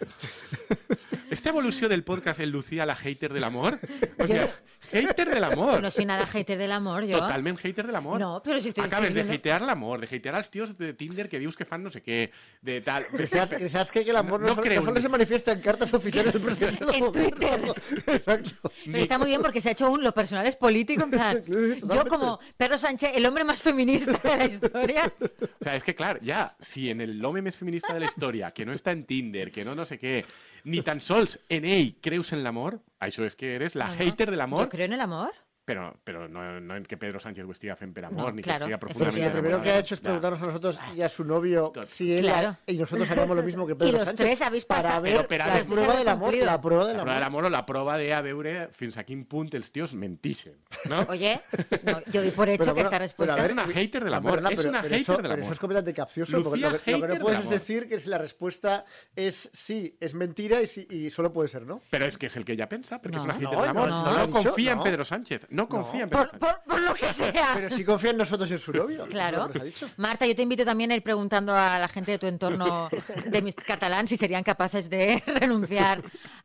Esta evolució del podcast en Lucía, la hater del amor, o sea, hater del amor. No soy nada hater del amor, yo. Totalment hater del amor. No, pero si estoy Acabes de diciendo- hatear l'amor, de hatear als tios de Tinder que dius que fan no sé què, de tal... Quizás que el amor no, creo no solo en- se manifiesta en cartas oficiales del presidente del En gobierno. Twitter. Exacto. Pero está muy bien porque se ha hecho lo personal es político, en plan, yo Totalmente. como Pedro Sánchez, el hombre más feminista de la historia. O sea, és que, clar, ja, si en l'home més feminista de la història, que no està en Tinder, que no sé què, ni tan sols en ell creus en l'amor, això és que eres la No, no. hater de l'amor, Yo creo en el amor. però no en que Pedro Sánchez ho estiga fent per amor, No, ni claro, que estiga Lo profundament primero que ha hecho es Ya. preguntarnos a nosotros y a su novio si él Claro. y nosotros haríamos lo mismo que Pedro Y los Sánchez. tres habéis para pasado- ver Pero la los prueba tres del amor, cumplido. la prueba del La prova de amor. l'amor o la prova de a veure fins a quin punt els tios mentixen, no? Oye, no, yo doy por hecho Pero que bueno, esta respuesta pero a Es una hater del amor, perdona, es una pero hater eso, del pero amor. eso es completamente capcioso. Porque Lucía, lo que no hater puedes del es amor. decir que si la respuesta es sí, es mentira y solo puede ser no. Però és que és el que ella pensa, perquè No. és una hater No, de l'amor. no, No, no ha dicho, confia en no. Pedro Sánchez. No confia en Pedro por, Sánchez. por lo que sea. Pero sí confía en nosotros y en su novio. Claro. Eso es lo que nos ha dicho. Marta, yo te invito también a ir preguntando a la gente de tu entorno de mis catalán si serían capaces de renunciar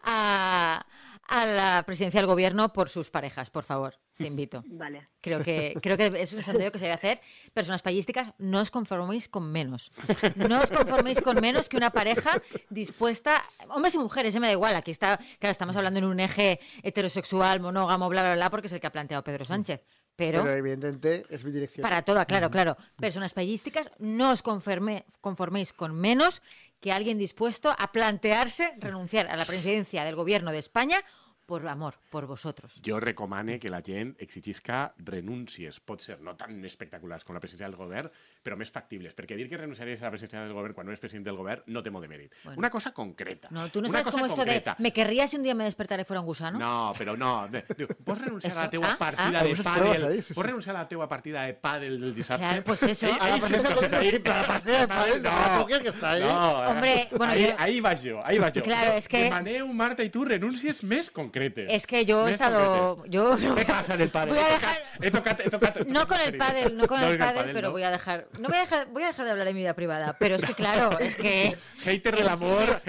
a la presidencia del gobierno por sus parejas, por favor. Te invito. Vale. Creo que es un sondeo que se debe hacer. Personas payísticas, no os conforméis con menos. No os conforméis con menos que una pareja dispuesta, hombres y mujeres, me da igual. Aquí está, claro, estamos hablando en un eje heterosexual, monógamo, bla, bla, bla, porque es el que ha planteado Pedro Sánchez. Pero evidentemente es mi dirección. para toda, claro, claro. Personas payísticas, no os conforméis con menos que alguien dispuesto a plantearse renunciar a la presidencia del gobierno de España por amor, por vosotros. Jo recomane que la gent exigisca renúncies, pot ser no tan espectaculars com la presidència del govern, però més factibles, perquè dir que renunciaries a la presidència del govern quan no eres president del govern no té molt de mèrit. Bueno. Una cosa concreta. No, tú no una sabes cosa cómo esto concreta. de me querrías si un día me despertaré fuera un gusano. No, però no. Diu, pots renunciar a la Eso. teua partida de Unes proves pàdel? ahí, sí, sí. Pots renunciar a la teua partida de pàdel del dissabte? Claro, pues eso. Ell- A la ell sí partida escoge ahí. sí, pero a la partida de pádel, no, ¿tú que está ahí? No, Hombre, bueno, ahí, yo- ahí vas jo, ahí vas jo. Claro, es que- Demaneu, Marta, i tu renúncies més concretes. Es que yo he Més estado... concretes. Yo ¿Qué pasa en el pádel? Voy a He dejar... tocat, No con el pádel, no con el pádel, pero ¿no? voy a dejar... No voy a dejar de hablar de mi vida privada, pero es que claro, es que... Hater del amor,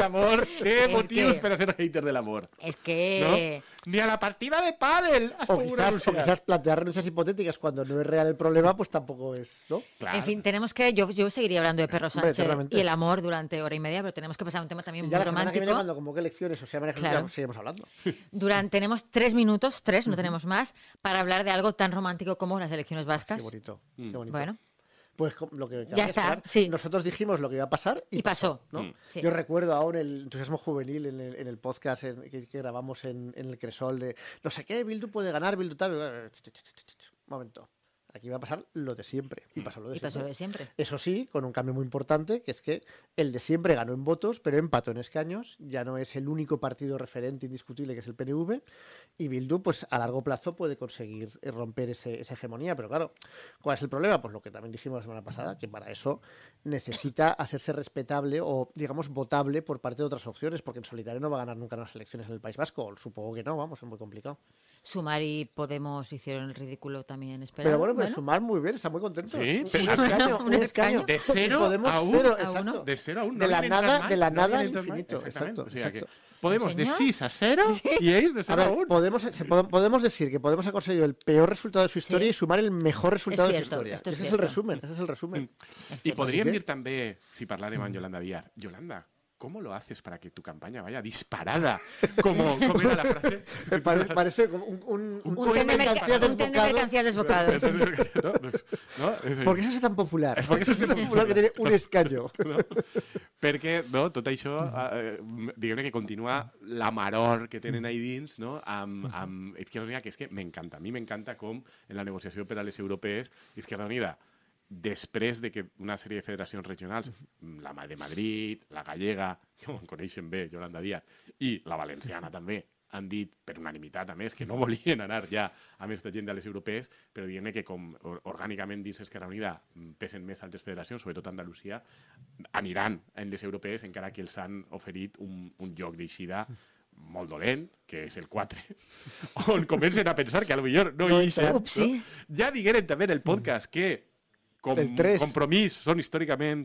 té Es motius que- per a ser hater del amor. Es ¿No? que... Ni a la partida de pádel has O pogut quizás, renunciar. plantear renuncias hipotéticas cuando no es real el problema, pues tampoco es, ¿no? Claro. En fin, tenemos que... Yo seguiría hablando de Pedro Hombre, Sánchez eternamente. y el amor durante hora y media, pero tenemos que pasar a un tema también Y muy ya la semana que viene, romántico. cuando convoque elecciones o sea, Claro. ya seguimos hablando. Tenemos 3 minutos, no tenemos más, para hablar de algo tan romántico como las elecciones vascas. Qué bonito. Qué bonito. Bueno, Pues lo que Ya está, sí. Nosotros dijimos lo que iba a pasar y pasó. ¿no? Sí. Yo recuerdo aún el entusiasmo juvenil en el podcast que grabamos en el Cresol de no sé qué, Bildu puede ganar, Bildu tal. Un momento. Aquí va a pasar lo de siempre. Y pasó lo de Y siempre. pasó de siempre. Eso sí, con un cambio muy importante, que es que el de siempre ganó en votos, pero empató en escaños. Ya no es el único partido referente indiscutible que es el PNV. Y Bildu, pues a largo plazo puede conseguir romper esa hegemonía. Pero claro, ¿cuál es el problema? Pues lo que también dijimos la semana pasada, que para eso necesita hacerse respetable o, digamos, votable por parte de otras opciones, porque en solitario no va a ganar nunca las elecciones en el País Vasco. O supongo que no, vamos, es muy complicado. Sumar y Podemos hicieron el ridículo también esperado. Pero bueno, pero Sumar muy bien, está muy contento. Sí, un pero- escaño, Un un escaño. escaño. De 0 Podemos a 1. cero, a exacto. uno. De 0 a 1. De la nada, de la nada al infinito. Exactamente. Exacto, O sea que exacto. Podemos de ¿Señor? 6 a 0 y ells de A 0 a ver, 1. podemos decir que Podemos ha conseguido el peor resultado de su historia Sí. y Sumar el mejor resultado de su cierto, historia. esto es Ese es cierto. el resumen, ese es el resumen. Es I cierto. podríem Así que- dir també, si parlàrem amb Yolanda Díaz, Yolanda, ¿cómo lo haces para que tu campaña vaya disparada? Como era la frase. Me parece como un Un tren de mercancías desbocado. ¿No? ¿No? ¿Por qué eso es tan popular? Porque eso es tan popular que tiene un escaño. Perquè no, tot això, diguem-ne que continua l'amaror que tenen ahí dins, no? amb Izquierda Unida, que és que m'encanta. A mi m'encanta com en la negociació per a les europees Izquierda Unida després de que una sèrie de federacions regionals, la de Madrid, la gallega, que en coneixen bé, Yolanda Díaz, i la valenciana també, han dit, per unanimitat a més, que no volien anar ja amb aquesta gent de les europees, però dient que com orgànicament dins Esquerra Unida pesen més altres federacions, sobretot Andalusia, aniran en les europees, encara que els han oferit un lloc d'eixida molt dolent, que és el 4, on comencen a pensar que potser no hi eixen. Upsi. No? Ja digueren també en el podcast que Compromís són històricament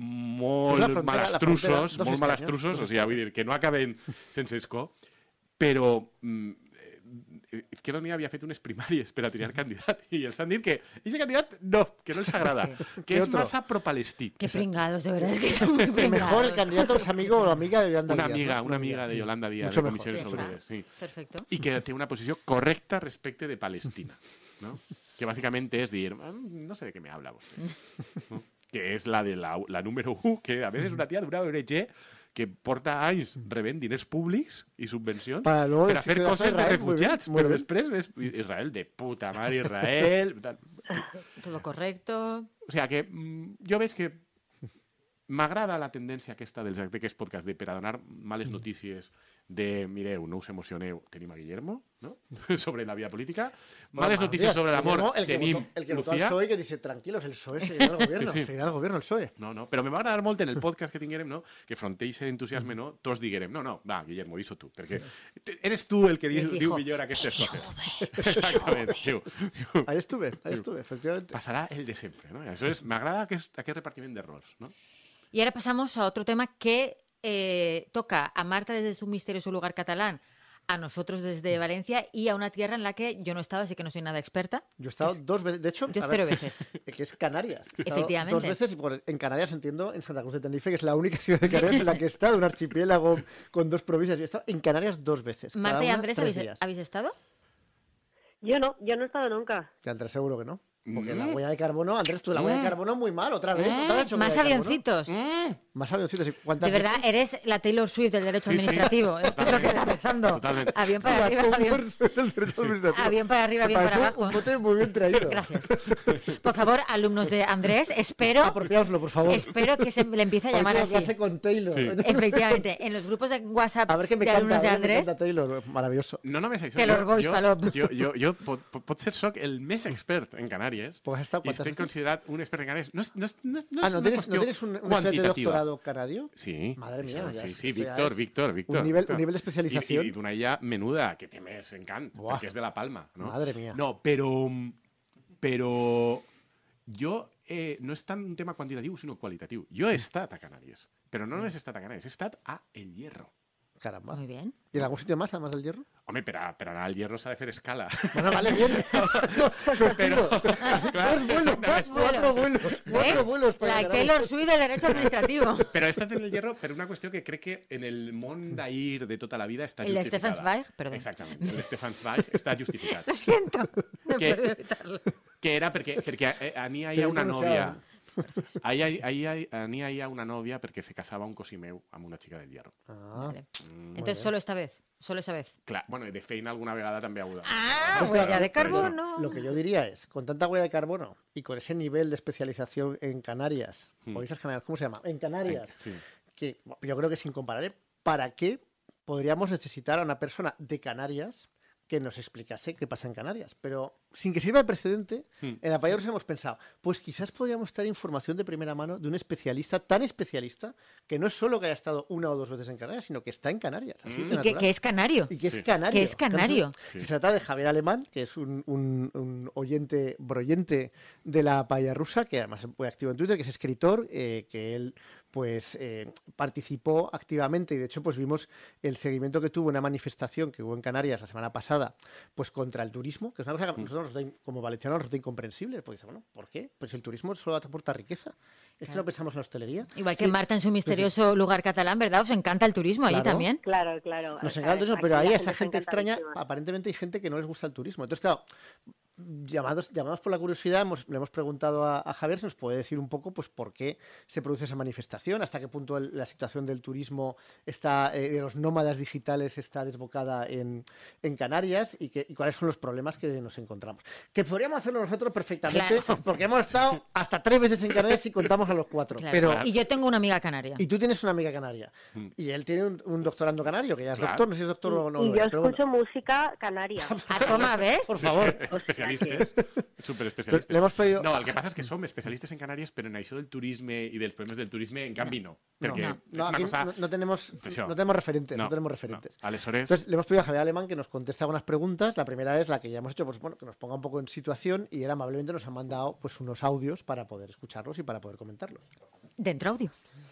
molt malastrussos, o sigui, vull dir, que no acaben sense escó, però Izquierda Unida havia fet unes primàries per a triar candidat i els han dit que aquest candidat no, que no els agrada, que és massa pro-palestí. Qué pringados, de verdad, es que son muy pringados. Mejor el candidato es amigo o amiga de Yolanda Díaz. Una amiga de Yolanda Díaz, Mucho de mejor. Comisiones Obreras. Sí. Perfecto. I que té una posició correcta respecte de Palestina, no? Que bàsicament és dir, no sé de què me habla vostè, no? Que és la de la número 1, que a més és una tia d'una ONG que porta anys rebent diners públics i subvencions per a fer coses de refugiats, però després ves Israel de puta mare, Israel... Todo correcto. O sigui que jo veig que m'agrada la tendència aquesta d'aquest podcast de per a donar males notícies de, mireu, no us emocioneu, tenim a Guillermo, ¿no? Sobre la vida política. Males noticias sobre el amor, tenim el que votó al Lucía. PSOE, que dice, tranquilos, el PSOE seguirá al gobierno, Sí. seguirá al gobierno el PSOE. No, però me va agradar molt en el podcast que tinguérem, no? Que fronteix l'entusiasme, no? Tots diguérem, no, va, Guillermo, dis-ho tu, perquè eres tu el que diu millor aquestes coses. Exactament. Diu, Ahí estuve, efectivamente. passarà el de sempre, no? Això és, m'agrada aquest repartiment de rols, no? Y ahora pasamos a otro tema que toca a Marta desde su misterioso lugar catalán, a nosotros desde Valencia y a una tierra en la que yo no he estado, así que no soy nada experta. Yo he estado 2 veces, de hecho, Yo a ver, 0 veces. que es Canarias. He estado Efectivamente. 2 veces, y en Canarias entiendo, en Santa Cruz de Tenerife, que es la única ciudad de Canarias en la que he estado, un archipiélago con 2 provincias. Yo he estado en Canarias 2 veces. Marta y Andrés, 3 días. ¿habéis estado? Yo no he estado nunca. Que Andrés seguro que no. Porque la huella de carbono, Andrés, tú la huella de carbono muy mal, otra vez. Más avioncitos. Más avioncitos. ¿Y cuántas De verdad, veces? eres la Taylor Swift del derecho administrativo. Esto es lo que está pasando. Totalmente. Avión para arriba, avión para arriba, avión para abajo. Un bote muy bien traído. Gracias. Por favor, alumnos de Andrés, espero Apropiaoslo, por favor. que se le empiece a llamar Hoy tengo así. clase con Taylor. Sí. Efectivamente, en los grupos de WhatsApp A ver qué me de canta, alumnos de a ver qué me Andrés, canta Taylor. Maravilloso. No només això. Taylor Boys, Palop. Jo potser soc el més expert en Canàries Pues has estado i ¿cuántas estic veces? considerat un expert en Canàries. No és ¿No una tienes, qüestió ¿no tienes un estudiante de quantitativa. doctorado canario? Sí. Madre mía, Això, ya sí, es- sí, esto ya Víctor. es un nivel de especialización. I d'una illa menuda, que té més encant, Buah. perquè és de la Palma. No? Madre mía. No, però jo no és tant un tema quantitatiu, sinó qualitatiu. Jo he estat a Canàries, però no només he estat a Canàries, he estat a El Hierro. Caramba. Muy bien. ¿Y en algún sitio más, además del Hierro? Home, per anar al Hierro s'ha de fer escala. Bueno, vale, bien. Su estilo. Clar, Cuatro vuelos. Cuatro vuelos para La Canarias. Taylor Swift del derecho administrativo. Però he estat en el Hierro per una qüestió que crec que en el món d'ahir de tota la vida està El de justificada. Stefan Zweig, perdó. Exactament, el de Stefan Zweig està justificat. Lo siento, no ¿Qué? puedo evitarlo. Que era perquè Ania hi ha una nòvia. Ania hi ha una nòvia perquè se casava un cosí meu amb una xica del Hierro. Ah, Vale. Entonces, solo esta vez. Solo esa vez. Clar, bueno, de feina alguna vegada també ha hagut. Ah, Pues huella claro, de por eso. carbono. lo que yo diría es, con tanta huella de carbono y con ese nivel de especialización en Canarias, o Islas Canarias, ¿cómo se llama? En Canarias, Sí. que yo creo que es incomparable. ¿Para qué podríamos necesitar a una persona de Canarias que nos explicase qué pasa en Canarias? Pero sin que sirva de precedente, en la Payarus hemos pensado, pues quizás podríamos traer información de primera mano de un especialista, tan especialista, que no es solo que haya estado 1 o 2 veces en Canarias, sino que está en Canarias. Así de Y natural. que es canario. Y que es Sí. canario. Que es canario. Se trata de Javier Alemán, que es un oyente, broyente de la paella rusa, que además es muy activo en Twitter, que es escritor, que él pues participó activamente y de hecho pues vimos el seguimiento que tuvo una manifestación que hubo en Canarias la semana pasada pues contra el turismo, que es una cosa que a nosotros como valencianos nos resulta incomprensible, porque bueno, ¿por qué? Pues el turismo solo aporta riqueza. Es que Claro. no pensamos en la hostelería. Igual que Sí. Marta en su misterioso lugar catalán, ¿verdad? Os encanta el turismo allí Claro. también. Claro. Nos O sea, encanta el turismo, aquí pero ahí la a esa gente está extraña, encantadísima. aparentemente hay gente que no les gusta el turismo. Entonces, claro, llamados por la curiosidad, le hemos preguntado a Javier si nos puede decir un poco pues por qué se produce esa manifestación, hasta qué punto la situación del turismo está, de los nómadas digitales está desbocada en Canarias y cuáles son los problemas que nos encontramos. Que podríamos hacerlo nosotros perfectamente, Claro. porque hemos estado hasta 3 veces en Canarias y contamos a los 4. Claro. Pero, Y yo tengo una amiga canaria. y tú tienes una amiga canaria. Y él tiene un doctorando canario, que ya es Claro. doctor, no sé si es doctor o no. Y lo yo es, pero bueno. escucho música canaria. Ah, toma, ¿ves? Por favor. Especialistes, súper especialistes. Le hemos pedido... No, el que pasa és que som especialistes en Canàries, però en això del turisme i dels problemes del turisme, en canvi, no. Perquè No. és No, una aquí cosa... no tenemos referentes. No tenemos referentes. No. Aleshores, Entonces, le hemos pedido a Javier Alemán que nos conteste algunas preguntas. La primera es la que ya hemos hecho, pues bueno, que nos ponga un poco en situación y él amablemente nos ha mandado pues unos audios para poder escucharlos y para poder comentarlos. Dentro audio.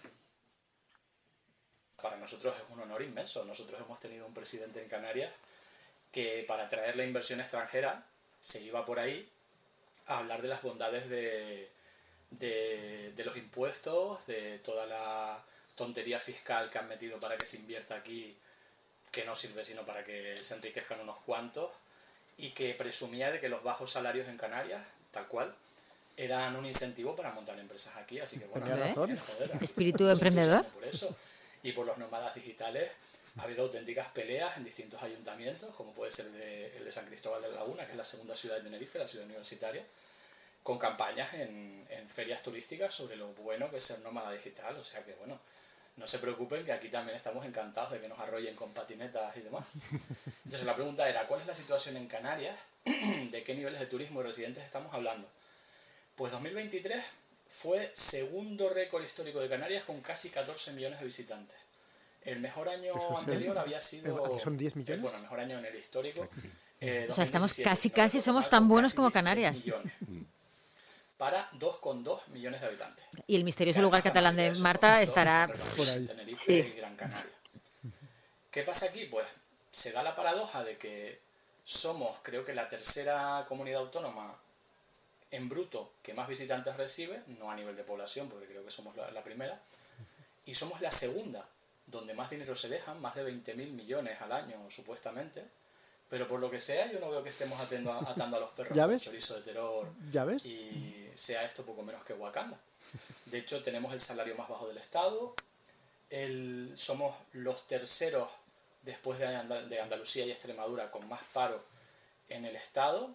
Para nosotros es un honor inmenso. Nosotros hemos tenido un presidente en Canarias que para atraer la inversión extranjera se iba por ahí a hablar de las bondades de los impuestos, de toda la tontería fiscal que han metido para que se invierta aquí, que no sirve sino para que se enriquezcan unos cuantos, y que presumía de que los bajos salarios en Canarias, tal cual, eran un incentivo para montar empresas aquí. Así que bueno, Tenía razón. joder, Espíritu nosotros emprendedor. somos por eso. Y por los nómadas digitales ha habido auténticas peleas en distintos ayuntamientos, como puede ser el de San Cristóbal de la Laguna, que es la segunda ciudad de Tenerife, la ciudad universitaria, con campañas en ferias turísticas sobre lo bueno que es ser nómada digital. O sea que bueno, no se preocupen, que aquí también estamos encantados de que nos arrollen con patinetas y demás. Entonces la pregunta era, ¿cuál es la situación en Canarias? ¿De qué niveles de turismo y residentes estamos hablando? Pues 2023 fue segundo récord histórico de Canarias con casi 14 millones de visitantes. El mejor año anterior había sido... ¿Aquí son 10 millones? Bueno, el mejor año en el histórico. O sea, estamos 2017, casi, si no casi recuerdo somos mal, tan con buenos casi como 16 Canarias. millones. Para 2,2 millones de habitantes. Y el misterioso lugar Además, catalán de Canarias, Marta sobre todo, estará... reconocido por ahí. en Tenerife Sí. y Gran Canaria. ¿Qué pasa aquí? Pues se da la paradoja de que somos, creo que la tercera comunidad autónoma en bruto que más visitantes recibe, no a nivel de población, porque creo que somos la primera, y somos la segunda, donde más dinero se dejan, más de 20.000 millones al año, supuestamente, pero por lo que sea, yo no veo que estemos atando a los perros ¿Ya con ves? chorizo de terror ¿Ya ves? y sea esto poco menos que Wakanda. De hecho, tenemos el salario más bajo del Estado, somos los terceros después de Andalucía y Extremadura con más paro en el Estado.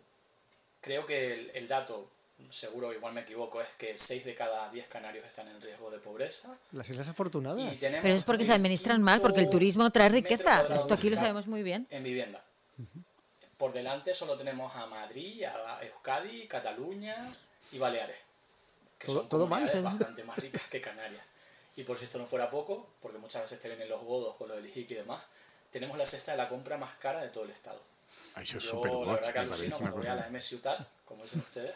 Creo que el dato, seguro igual me equivoco, es que 6 de cada 10 canarios están en riesgo de pobreza. Las Islas Afortunadas. Y tenemos Pero es porque se el administran mal, porque el quinto turismo trae metro riqueza. cuadrado Esto aquí lo fiscal sabemos muy bien. en vivienda. Por delante solo tenemos a Madrid, a Euskadi, Cataluña y Baleares, que son Todo mal. comunidades bastante más ricas que Canarias. Y por si esto no fuera poco, porque muchas veces te vienen los godos con lo del IJIC y demás, tenemos la cesta de la compra más cara de todo el Estado. això és Yo superboig. la verdad que me parece alucino una cuando voy a la cosa. M Ciutat, como dicen ustedes,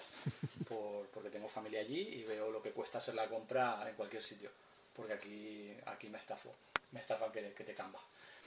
porque tengo familia allí y veo lo que cuesta hacer la compra en cualquier sitio. Porque aquí me estafan que te camba.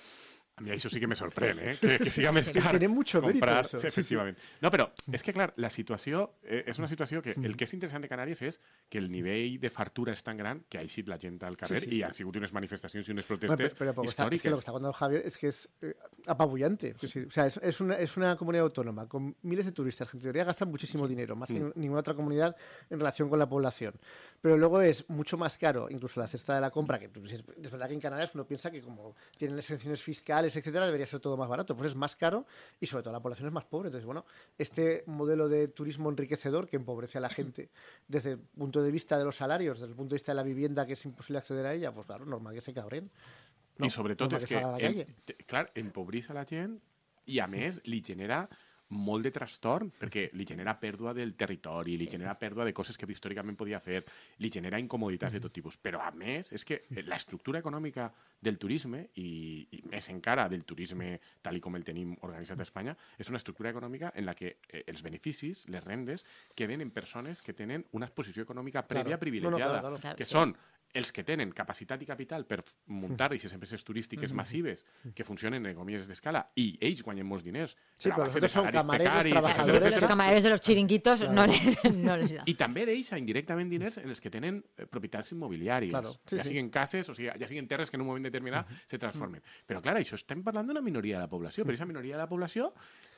A mi això sí que me sorprèn, que siga més Que car tiene mucho mérito comprar... eso. Sí, efectivament. No, però és que, clar, la situació és una situació que el que és interessant de Canàries és que el nivell de fartura és tan gran que ha eixit la gent al carrer Sí, sí. i ha sigut unes manifestacions i unes Bueno, protestes pero es que històriques. lo que está contando Javier es que es apabullante. Sí, sí. O sea, es una comunidad autónoma con miles de turistas que en teoría gastan muchísimo dinero, más que ninguna otra comunidad en relación con la población. Pero luego es mucho más caro, incluso la cesta de la compra, que es verdad que en Canarias uno piensa que como tienen exenciones fiscales, etcétera, debería ser todo más barato. Pues es más caro y sobre todo la población es más pobre. Entonces, bueno, este modelo de turismo enriquecedor que empobrece a la gente desde el punto de vista de los salarios, desde el punto de vista de la vivienda, que es imposible acceder a ella, pues claro, normal que se cabren. No, I sobretot normal és que, salga a la calle. clar, empobrís a la gent i, a més, li genera molt de trastorn, perquè li genera pèrdua del territori, li genera pèrdua de coses que històricament podia fer, li genera incomoditats de tot tipus. Però, a més, és que l'estructura econòmica del turisme, i més encara del turisme tal com el tenim organitzat a Espanya, és una estructura econòmica en la que els beneficis, les rendes, queden en persones que tenen una posició econòmica prèvia privilegiada, claro. que són els que tenen capacitat i capital per muntar aquestes empreses turístiques massives que funcionen en economies d'escala i ells guanyen molts diners, Sí, però a però base de nosotros son salaris camareros, precaris, trabajadores, etcètera, Los camareros de los chiringuitos no les da. i també deixa indirectament diners en els que tenen propietats immobiliàries, Claro, sí, ja sí. siguin cases, o sigui, ja siguin terres que en un moment determinat se transformen. Però clar, això estem parlant d'una minoria de la població, però aquesta minoria de la població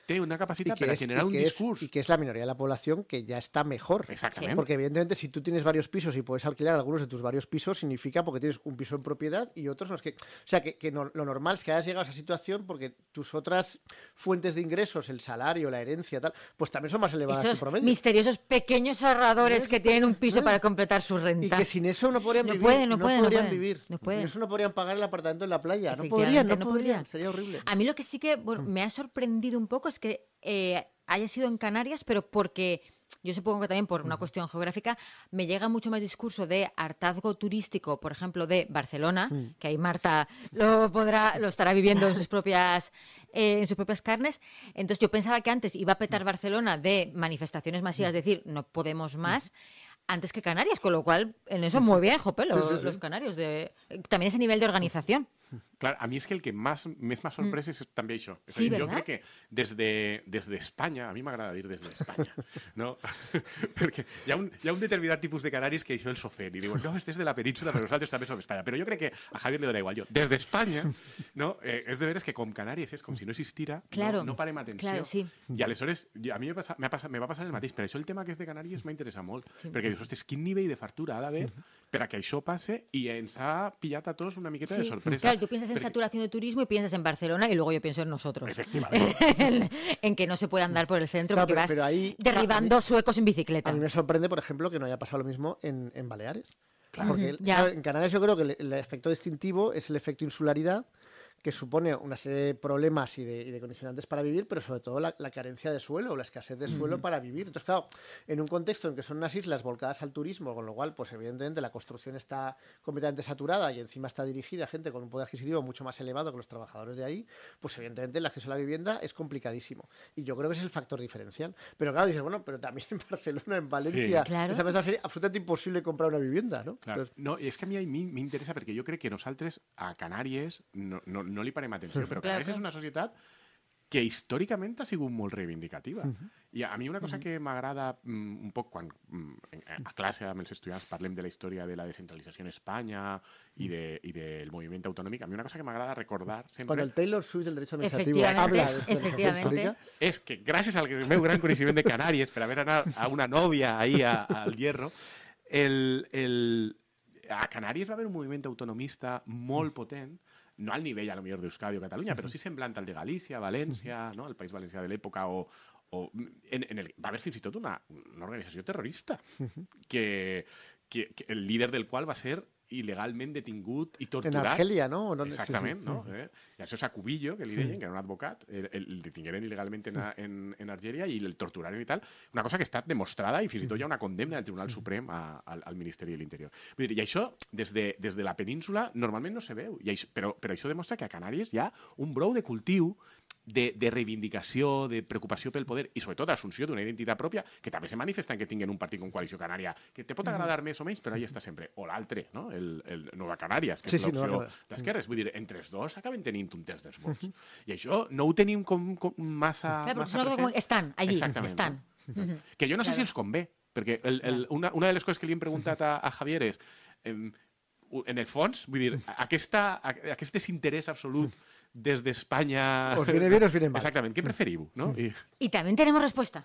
té una capacitat Y que per a es- generar y un que es- discurs. y que es la minoría de la población que ya está mejor. Exactamente. Porque evidentemente si tú tienes varios pisos y puedes alquilar algunos de tus varios pisos, significa porque tienes un piso en propiedad y otros en los que... O sea, que lo normal es que hayas llegado a esa situación porque tus otras fuentes de ingresos, el salario, la herencia, tal, pues también son más elevadas que el Esos promedio. misteriosos pequeños ahorradores que tienen un piso para completar su Y renta. que sin eso no podrían No vivir. pueden, no pueden, no podrían pueden. vivir. No pueden. Sin eso no podrían pagar el apartamento en la playa. No Efectivamente, podrían, no no podrían. podrían. Sería horrible. A mí lo que sí que me ha sorprendido un poco es que haya sido en Canarias, pero porque yo supongo que también por una cuestión geográfica me llega mucho más discurso de hartazgo turístico, por ejemplo, de Barcelona, que ahí Marta lo estará viviendo en sus propias carnes. Entonces yo pensaba que antes iba a petar Barcelona de manifestaciones masivas, es decir, no podemos más. Antes que Canarias, con lo cual en eso muy bien, jope, los canarios. También ese nivel de organización. Clar, a mi és que el que m'ha sorprès és també això. És a Sí, dir, jo ¿verdad? crec que des d'Espanya, a mi m'agrada dir des d'Espanya, no? Perquè hi ha un determinat tipus de canaris que això els ofèn i diuen, no, és des de la península, però nosaltres també som Espanya. Però jo crec que a Javier li dona igual. Jo, des d'Espanya, no? És de veres que com Canàries és com si no existira, Claro, no parem atenció. claro, sí. I aleshores, a mi me va passar el mateix. Per això el tema que és de Canàries m'ha interessat molt. Perquè dius, ostres, quin nivell de fartura ha d'haver per a que això passe i ens ha pillat a tots una miqueta de Sí. sorpresa. Claro, tú piensas en Perquè- saturación de turismo y piensas en Barcelona y luego yo pienso en nosotros. Efectivamente. en que no se puede andar por el centro Claro, porque vas pero ahí- derribando suecos en bicicleta. A mí me sorprende, por ejemplo, que no haya pasado lo mismo en Baleares. Porque Ujú, ya. claro, en Canarias yo creo que el efecto distintivo es el efecto insularidad, que supone una serie de problemas y de condicionantes para vivir, pero sobre todo la carencia de suelo o la escasez de suelo para vivir. Entonces, claro, en un contexto en que son unas islas volcadas al turismo, con lo cual, pues evidentemente la construcción está completamente saturada y encima está dirigida a gente con un poder adquisitivo mucho más elevado que los trabajadores de ahí, pues evidentemente el acceso a la vivienda es complicadísimo. Y yo creo que ese es el factor diferencial. Pero claro, dices, bueno, pero también en Barcelona, en Valencia, Claro. esta vez sería absolutamente imposible comprar una vivienda, ¿no? Clar. Entonces, No, és que a mi m'interessa perquè jo crec que nosaltres a Canàries no li parem atenció, però Clar, Canàries clar. és una societat que històricament ha sigut molt reivindicativa. I a mi una cosa que m'agrada un poc quan a classe amb els estudiants parlem de la història de la descentralització en Espanya i del moviment autonòmic, a mi una cosa que m'agrada recordar sempre cuando el Taylor Swift del derecho administrativo Efectivamente, habla de esta efectivamente. histórica, és que gràcies al meu gran coneixement de Canàries per haver anat a una nòvia ahí al Hierro, a Canàries va haver un moviment autonomista molt potent, no al nivell, a lo millor, d'Euskadi o Catalunya, però sí semblant al de Galícia, València, no? El País Valencià de l'època, va haver fins i tot una organització terrorista, que el líder del qual va ser il·legalment detingut i en torturat. Argelia, ¿no? ¿O no? Exactament, no? I això és a Cubillo, que li deien, que era un advocat, el detingueren il·legalment en Argèlia i el torturaren i tal. Una cosa que està demostrada i fins i tot hi ha una condemna del Tribunal Suprem al Ministeri de l'Interior. Vull dir, i això, des de la península, normalment no se veu. Però això demostra que a Canàries hi ha un brou de cultiu de reivindicació, de preocupació pel poder i sobretot d'assumpció d'una identitat pròpia que també se manifesta en que tinguen un partit com Coalició Canària que te pot agradar més o menys, però ahí està sempre. O l'altre, no? El Nova Canàries, que Sí, és sí, Nova l'opció Canàries. d'esquerres. Vull dir, entre els dos acaben tenint un terç dels vots. I això no ho tenim com massa, Claro, porque massa son algo como- present. están allí, Exactament. están. Que jo no sé si els convé, perquè una de les coses que li hem preguntat a Javier és, en el fons, vull dir, aquest desinterès absolut des d'Espanya... Os viene bien, os viene mal. Exactament, què preferiu? No? Y también tenemos respuesta.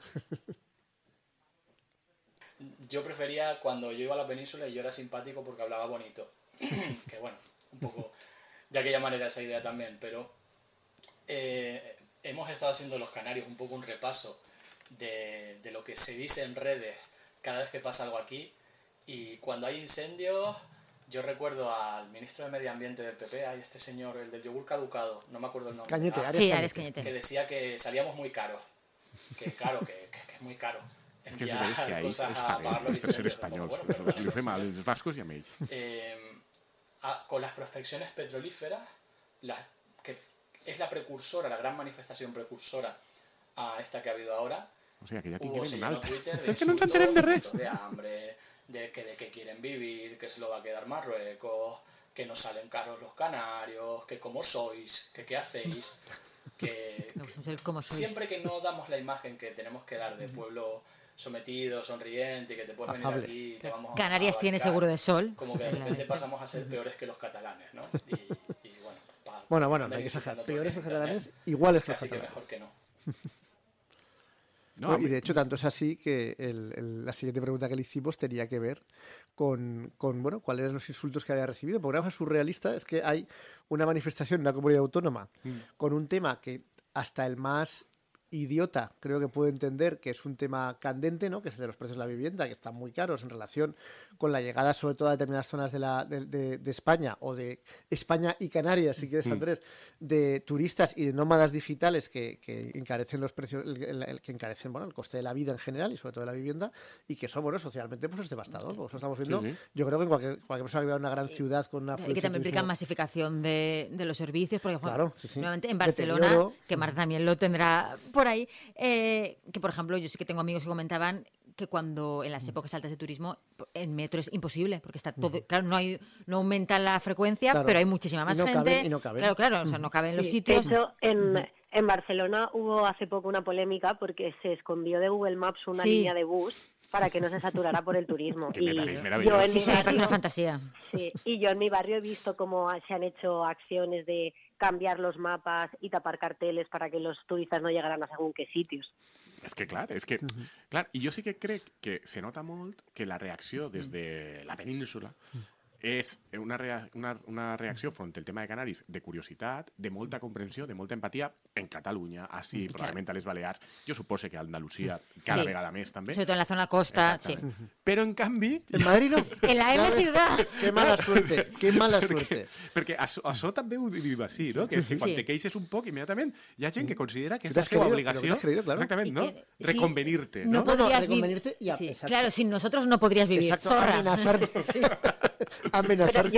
Yo prefería cuando yo iba a la península y yo era simpático porque hablaba bonito. Que bueno, un poco de aquella manera esa idea también, pero hemos estado haciendo los canarios un poco un repaso de lo que se dice en redes cada vez que pasa algo aquí, y cuando hay incendios yo recuerdo al ministro de Medio Ambiente del PP, hay este señor, el del yogur caducado, no me acuerdo el nombre. Cañete, Ares Sí, Cañete. Ares Cañete. Que decía que salíamos muy caros, que claro, que es muy caro És que enviar és que ahí cosas els a pagar los paguem per ser incendios. espanyols. Bueno, Però perdona, li ho fem sí. als bascos i a ells. Con las prospecciones petrolíferas, que es la precursora, la gran manifestación precursora a esta que ha habido ahora, O sigui, que ja se tinguem un llenó altre. Twitter de És que no ens insultos, enterem de res. de hambre, de qué quieren vivir, que se lo va a quedar Marruecos, que no salen caros los canarios, que cómo sois, que qué hacéis, que Me gusta mucho el cómo sois. siempre que no damos la imagen que tenemos que dar de pueblo sometido, sonriente, que te puedes venir Afable. aquí y te vamos Canarias a tiene bancar, seguro de sol. como que de Es la repente bestia. pasamos a ser peores que los catalanes, ¿no? Y bueno, Bueno, no andar hay que exagerar. insultando por Peores los internet, catalanes, iguales que los casi que catalanes. mejor que no. No, y de hecho, tanto es así que la siguiente pregunta que le hicimos tenía que ver con bueno, cuáles eran los insultos que había recibido. Porque una cosa surrealista es que hay una manifestación en una comunidad autónoma con un tema que hasta el más idiota creo que puede entender que es un tema candente, ¿no? Que es el de los precios de la vivienda, que están muy caros en relación con la llegada sobre todo a determinadas zonas de España, o de España y Canarias, si quieres, Andrés, de turistas y de nómadas digitales que encarecen los precios, que encarecen, bueno, el coste de la vida en general y sobre todo de la vivienda, y que eso, bueno, socialmente pues es devastador. Pues eso estamos viendo. Sí. Yo creo que en cualquier persona que viva en una gran ciudad con una Y que también implica masificación de los servicios, porque Claro, sí. nuevamente en Barcelona, Deterioro. que Marta también lo tendrá por ahí, que por ejemplo yo sí que tengo amigos que comentaban que cuando en las épocas altas de turismo en metro es imposible, porque está todo, claro, no aumenta la frecuencia, Claro. pero hay muchísima más Y no gente. caben, y no caben. Claro, o sea, no caben los Sí, sitios. De hecho, en Barcelona hubo hace poco una polémica porque se escondió de Google Maps una Sí. línea de bus para que no se saturara por el turismo. Que me parece yo maravilloso. en Sí, mi sí, me parece una barrio, fantasía. sí, y yo en mi barrio he visto cómo se han hecho acciones de cambiar los mapas y tapar carteles para que los turistas no llegaran a según qué sitios. És que, clar, i jo sí que crec que se nota molt que la reacció des de la península és una reacció front al tema de Canaris de curiositat, de molta comprensió, de molta empatia en Catalunya, així, probablement a les Balears, jo suposo que a Andalusia cada Sí. vegada més també. Sobre todo en la zona costa, sí. Exactament. Però en canvi... En Madrid no. En la M Ya ves, ciudad. Qué mala suerte, qué mala suerte. Perquè això també ho vivim així, no? Que és que quan Sí. te queixes un poc, immediatament hi ha gent que considera que és Te la has seva creído, obligació. pero te has creído, claro. Exactament, Y no? que- sí, Reconvenir-te, no no? podrías reconvenirte y sí, exacto. claro, sin nosotros no podrías vivir. Exacto, Zorra. amenazarte. Pero Amenazarte.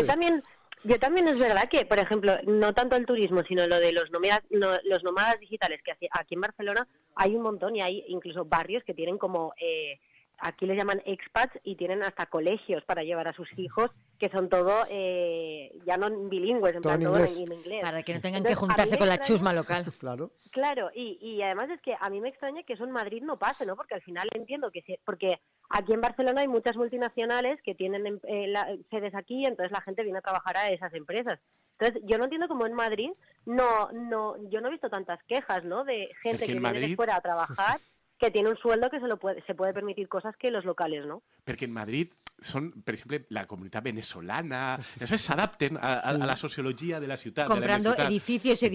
yo también es verdad que, por ejemplo, no tanto el turismo, sino lo de los nómadas digitales, que aquí en Barcelona hay un montón y hay incluso barrios que tienen como, aquí les llaman expats y tienen hasta colegios para llevar a sus hijos, que son todo, ya no bilingües, en Todo plan en todo inglés. en inglés. Para que no tengan Entonces, que a mí juntarse me con la extraña- chusma local. Claro. Claro, y además es que a mí me extraña que eso en Madrid no pase, ¿no? Porque al final entiendo que porque aquí en Barcelona hay muchas multinacionales que tienen sedes aquí, entonces la gente viene a trabajar a esas empresas. Entonces yo no entiendo cómo en Madrid yo no he visto tantas quejas, ¿no? De gente Es que que en viene de Madrid- fuera a trabajar, que tiene un sueldo que se puede permitir cosas que los locales, ¿no? Perquè en Madrid són, per exemple, la comunitat venezolana, això s'adapten a la sociologia de la ciutat, Comprando de la ciutat.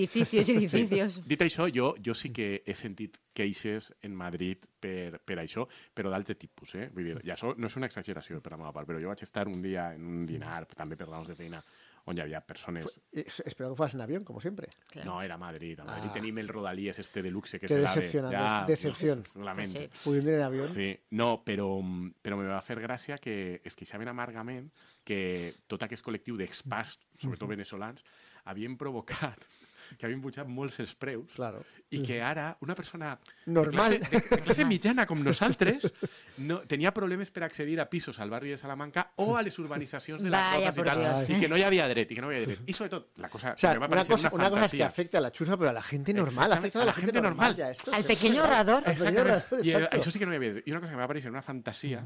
edificios. Dit això, jo sí que he sentit queixes en Madrid per això, però d'altre tipus, eh? Vull dir, i això no és una exageració per la meva part, però jo vaig estar un dia en un dinar, també per raons de feina, on hi havia persones... Espero que fueras en avión, como siempre. Claro. No, era a Madrid. A Madrid tenim el Rodalies este de luxe que Qué se l'AVE. decepcionante, decepción. Ho lamento. Pues sí. Pudiendo ir en avión. Sí, no, però me va fer gràcia que es queixaven amargament que tot aquest col·lectiu d'expats, sobretot venezolans, havien provocat que havien pujat molts els preus Claro. i que ara una persona Normal. de classe mitjana com nosaltres tenia problemes per accedir a pisos al barri de Salamanca o a les urbanitzacions de les Vaya, Rozas por i tal, Dios. i que no hi havia dret, I sobretot, la cosa O sea, que me va una parecer cosa es que fantasia. afecta a la chusma, pero a la gente normal. Afecta a la gente normal. Ya, esto Al se- pequeño ahorrador. Al pequeño ahorrador, I exacto. això sí que no hi havia dret. I una cosa que me va parecer una fantasia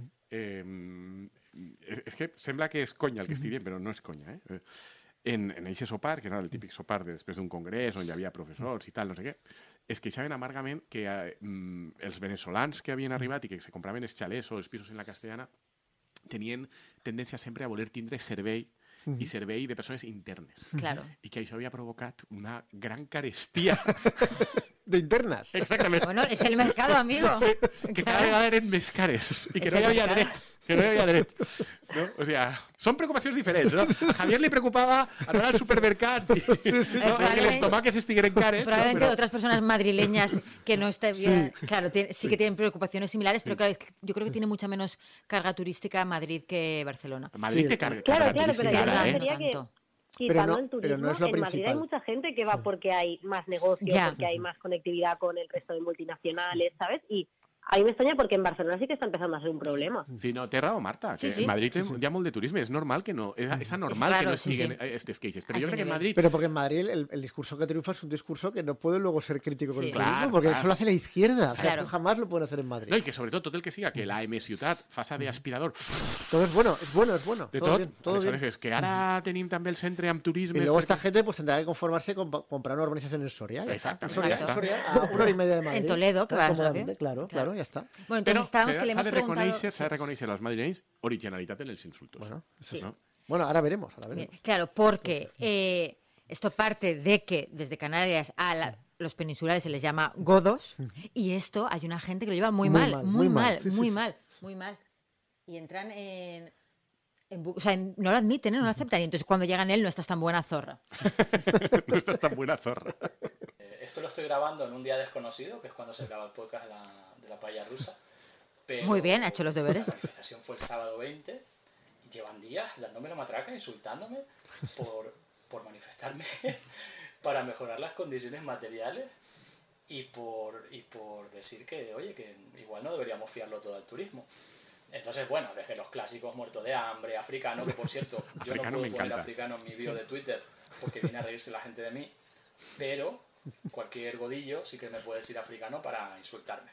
és que sembla que és conya el que estic dient, però no és conya, eh? En aquest sopar, que era el típic sopar després d'un congrés on hi havia professors i tal, no sé què, es queixaven amargament que els venezolans que havien arribat i que se compraven els xalets o els pisos en la castellana tenien tendència sempre a voler tindre servei i servei de persones internes. Claro. I que això havia provocat una gran carestia. De internas. Exactament. Bueno, es el mercado, amigo. Que cada vegada eren més cares i que És no hi el havia mercat. dret. Que no hi havia dret. No? O sea, són preocupacions diferents, no? A Javier li preocupava anar al supermercat i no, que les Probablemente- tomàquets estigueren cares. Probablemente no? Però, otras personas madrileñas que no estén bien, claro, sí que tienen preocupaciones similares, pero claro, es que yo creo que tiene mucha menos carga turística Madrid que Barcelona. Madrid Sí, te carga. Claro, carga claro, pero turística, yo Claro, creo no sería que tanto. quitando no- el pero turismo, no es lo en Madrid hay principal. mucha gente que va porque hay más negocio, Ya. porque hay más conectividad con el resto de multinacionales, ¿sabes? Y a mí me extraña porque en Barcelona sí que está empezando a ser un problema. Sí, no, té raó, Marta. Que Sí, sí. En Madrid hi ha molt de turisme. És normal que no... És anormal raro, que no sí, estiguen sí. estes queixes. A Però jo ese crec que en nivel. Madrid... Pero porque en Madrid el discurso que triunfa es un discurso que no puede luego ser crítico con Sí. el turismo, Claro, porque claro. eso lo hace la izquierda. O sea, Claro. eso jamás lo pueden hacer en Madrid. No, i que sobretot tot el que siga que la M Ciutat faça d'aspirador Todo es bueno, es bueno, es bueno. de todo tot, bien, todo bien. aleshores és que ara tenim també el centre amb turisme... Y luego esta gente pues tendrá que conformarse con comprar una urbanización en Soria. ya está. Exactamente, En Soria, Exacto. en Soria, a 1 hora y media de Madrid. En Toledo, que vas cómodamente, rápido. claro, Claro. Bueno, ya está. Bueno, entonces estábamos que le hemos preguntado... S'ha de reconèixer als madrilenys originalitat en els insultos. Bueno, Sí. ¿no? Bueno, ahora veremos. Bien, claro, porque esto parte de que desde Canarias a los peninsulares se les llama godos y esto hay una gente que lo lleva muy mal, muy mal, sí, sí, muy sí. mal, muy mal. Y entran o sea, no lo admiten, no lo aceptan. Y entonces cuando llegan él no estás tan buena zorra. No estás tan buena zorra. Esto lo estoy grabando en un día desconocido, que es cuando se graba el podcast de la paella rusa. Pero Muy bien, ha hecho los deberes. La manifestación fue el sábado 20 y llevan días dándome la matraca, insultándome por manifestarme para mejorar las condiciones materiales y por decir que, oye, que igual no deberíamos fiarlo todo al turismo. Entonces, bueno, desde los clásicos muerto de hambre, africano, que por cierto, yo no Africano puedo me poner encanta. africano en mi bio de Twitter porque viene a reírse la gente de mí, pero cualquier godillo sí que me puede decir africano para insultarme,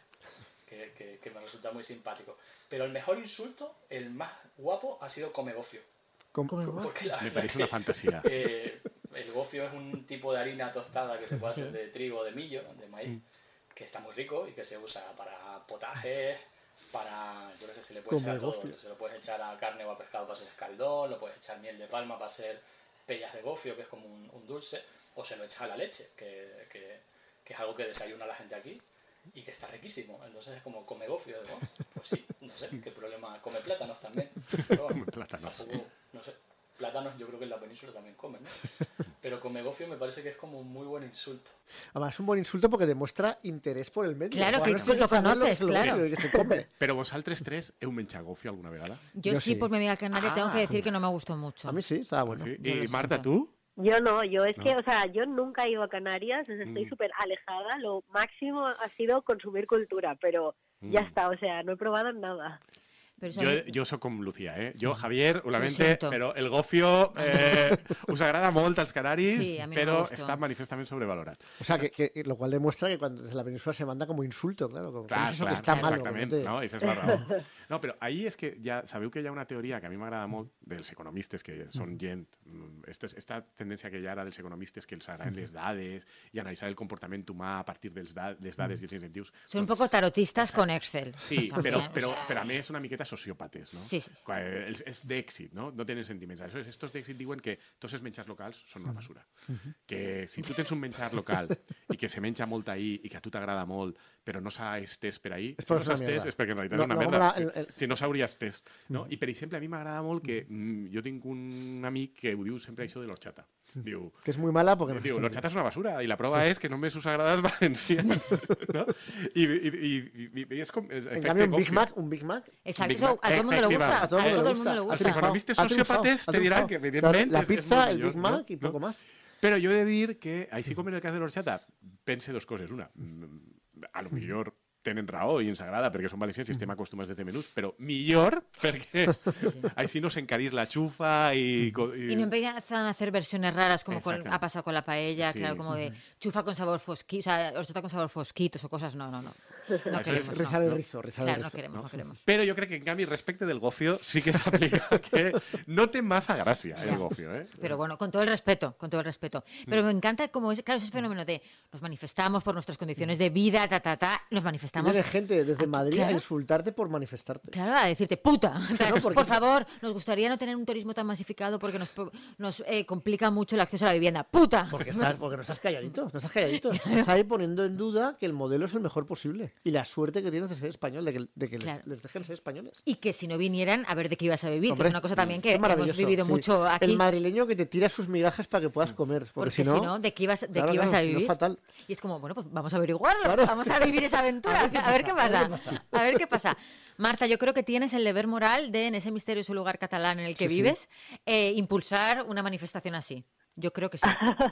que me resulta muy simpático. Pero el mejor insulto, el más guapo, ha sido come gofio. Porque la Me verdad parece una fantasía. el gofio es un tipo de harina tostada que se puede hacer de trigo o de millo, de maíz, que está muy rico y que se usa para potajes, para, yo no sé, se le puede echar a todo. Se lo puedes echar a carne o a pescado para hacer escaldón, lo puedes echar miel de palma para hacer pellas de gofio, que es como un dulce, o se lo echas a la leche, que es algo que desayuna la gente aquí y que está riquísimo. Entonces es como come gofio, ¿no? Pues sí, no sé, qué problema. Come plátanos también. Pero, Come plátanos. Tampoco, no sé, plátanos yo creo que en la península también comen, ¿no? Pero come gofio me parece que es como un muy buen insulto. Además, es un buen insulto porque demuestra interés por el medio. Claro, que Bueno, pues lo saber conoces, que es el claro. gofio y que se come. Però vosaltres tres heu menjat gofio alguna vegada? Yo Yo sí, sí. por mi amiga canaria, tengo que decir que no me gustó mucho. A mí sí, estaba bueno. Sí? Yo lo I Marta, siento. tu? Yo no, yo es que, o sea, yo nunca he ido a Canarias, estoy Mm. súper alejada, lo máximo ha sido consumir cultura, pero ya está, o sea, no he probado nada. Pero eso Jo soc com Lucía, eh? Jo, Javier, ho lamento, siento. però el gofio us agrada molt als canaris, Sí, a mi no me però gustó. està manifestament sobrevalorat. O sea, que lo cual demuestra que cuando desde la península se manda como insulto, claro. Como Clar, eso clar, que está malo. exactament, que no te- no? Esa és la raó. No, però ahir és que ja sabeu que hi ha una teoria que a mi m'agrada molt dels economistes, que són gent... Esta tendència que hi ha ara dels economistes que els agraden les dades i analitzar el comportament humà a partir de les dades i els incentius. Son un poco tarotistas con Excel. Sí, También, però o sea, per a més una miqueta sociòpates, no? Sí, sí. És d'èxit, no? No tenen sentiments. Aleshores, estos d'èxit diuen que tots els menjars locals són una basura. Que si tu tens un menjar local i que se menja molt ahir i que a tu t'agrada molt, però no s'ha estès per ahir, És si no perquè és s'ha una estès mierda. és perquè en realitat No, és una no, merda. com Si no s'hauria estès. No? I, per exemple, a mi m'agrada molt que jo tinc un amic que ho diu sempre això de l'horchata. Diu, Que es muy mala porque no diu, está l'horchata és una basura i la prova és que només us agrada als valencians. No? I és com... En cambio, un Big Mac, Exacto, Big eso Mac, a todo el mundo le gusta. a todo el mundo le le gusta. Els gusta. economistes Ha triunfado, sociópates ha te diran triunfado. que, Claro, evidentment, la és pizza, molt el millor, Big Mac no? y poco más. Però jo he de dir que, així com en el cas de l'horchata, pense dos coses. Una, a lo millor tenen raó i ens agrada perquè som valencians i estem acostumats des de menús, però millor perquè així no s'encarís la xufa i... Y no empiezan a hacer versiones raras como Exacto. ha pasado con la paella, Sí. claro, como de chufa con sabor fosquito, o sea, horchata con sabor fosquitos o cosas. No. No Eso queremos. es Rizar no. el rizo, rizar Claro, el no rizo. queremos, no queremos. Però jo crec que, en canvi, respecte del gofio, sí que s'aplica que no té massa gràcia, el gofio, eh? Pero bueno, con todo el respeto, con todo el respeto. Pero me encanta como es, claro, ese fenómeno de nos manifestamos por nuestras condiciones de vida, nos manifestamos. Viene gente desde Madrid a claro. insultarte por manifestarte. Claro, a decirte puta. En plan, No, porque- por favor, nos gustaría no tener un turismo tan masificado porque nos complica mucho el acceso a la vivienda. ¡Puta! Porque no estás calladito, no estás calladito. Estás ahí poniendo en duda que el modelo es el mejor posible. Y la suerte que tienes de ser español, de que Claro. les dejen ser españoles. Y que si no vinieran, a ver de qué ibas a vivir, que Hombre, es una cosa también que qué hemos maravilloso, vivido sí. mucho aquí. El madrileño que te tira sus migajas para que puedas comer. Porque si no, ¿de qué ibas, claro, qué ibas claro, a si no, vivir? fatal. Y es como, bueno, pues vamos a averiguarlo, Claro. vamos a vivir esa aventura, a ver qué pasa. pasa. A ver qué pasa. Marta, yo creo que tienes el deber moral de, en ese misterioso lugar catalán en el que Sí, sí. vives, impulsar una manifestación así. Yo creo que sí.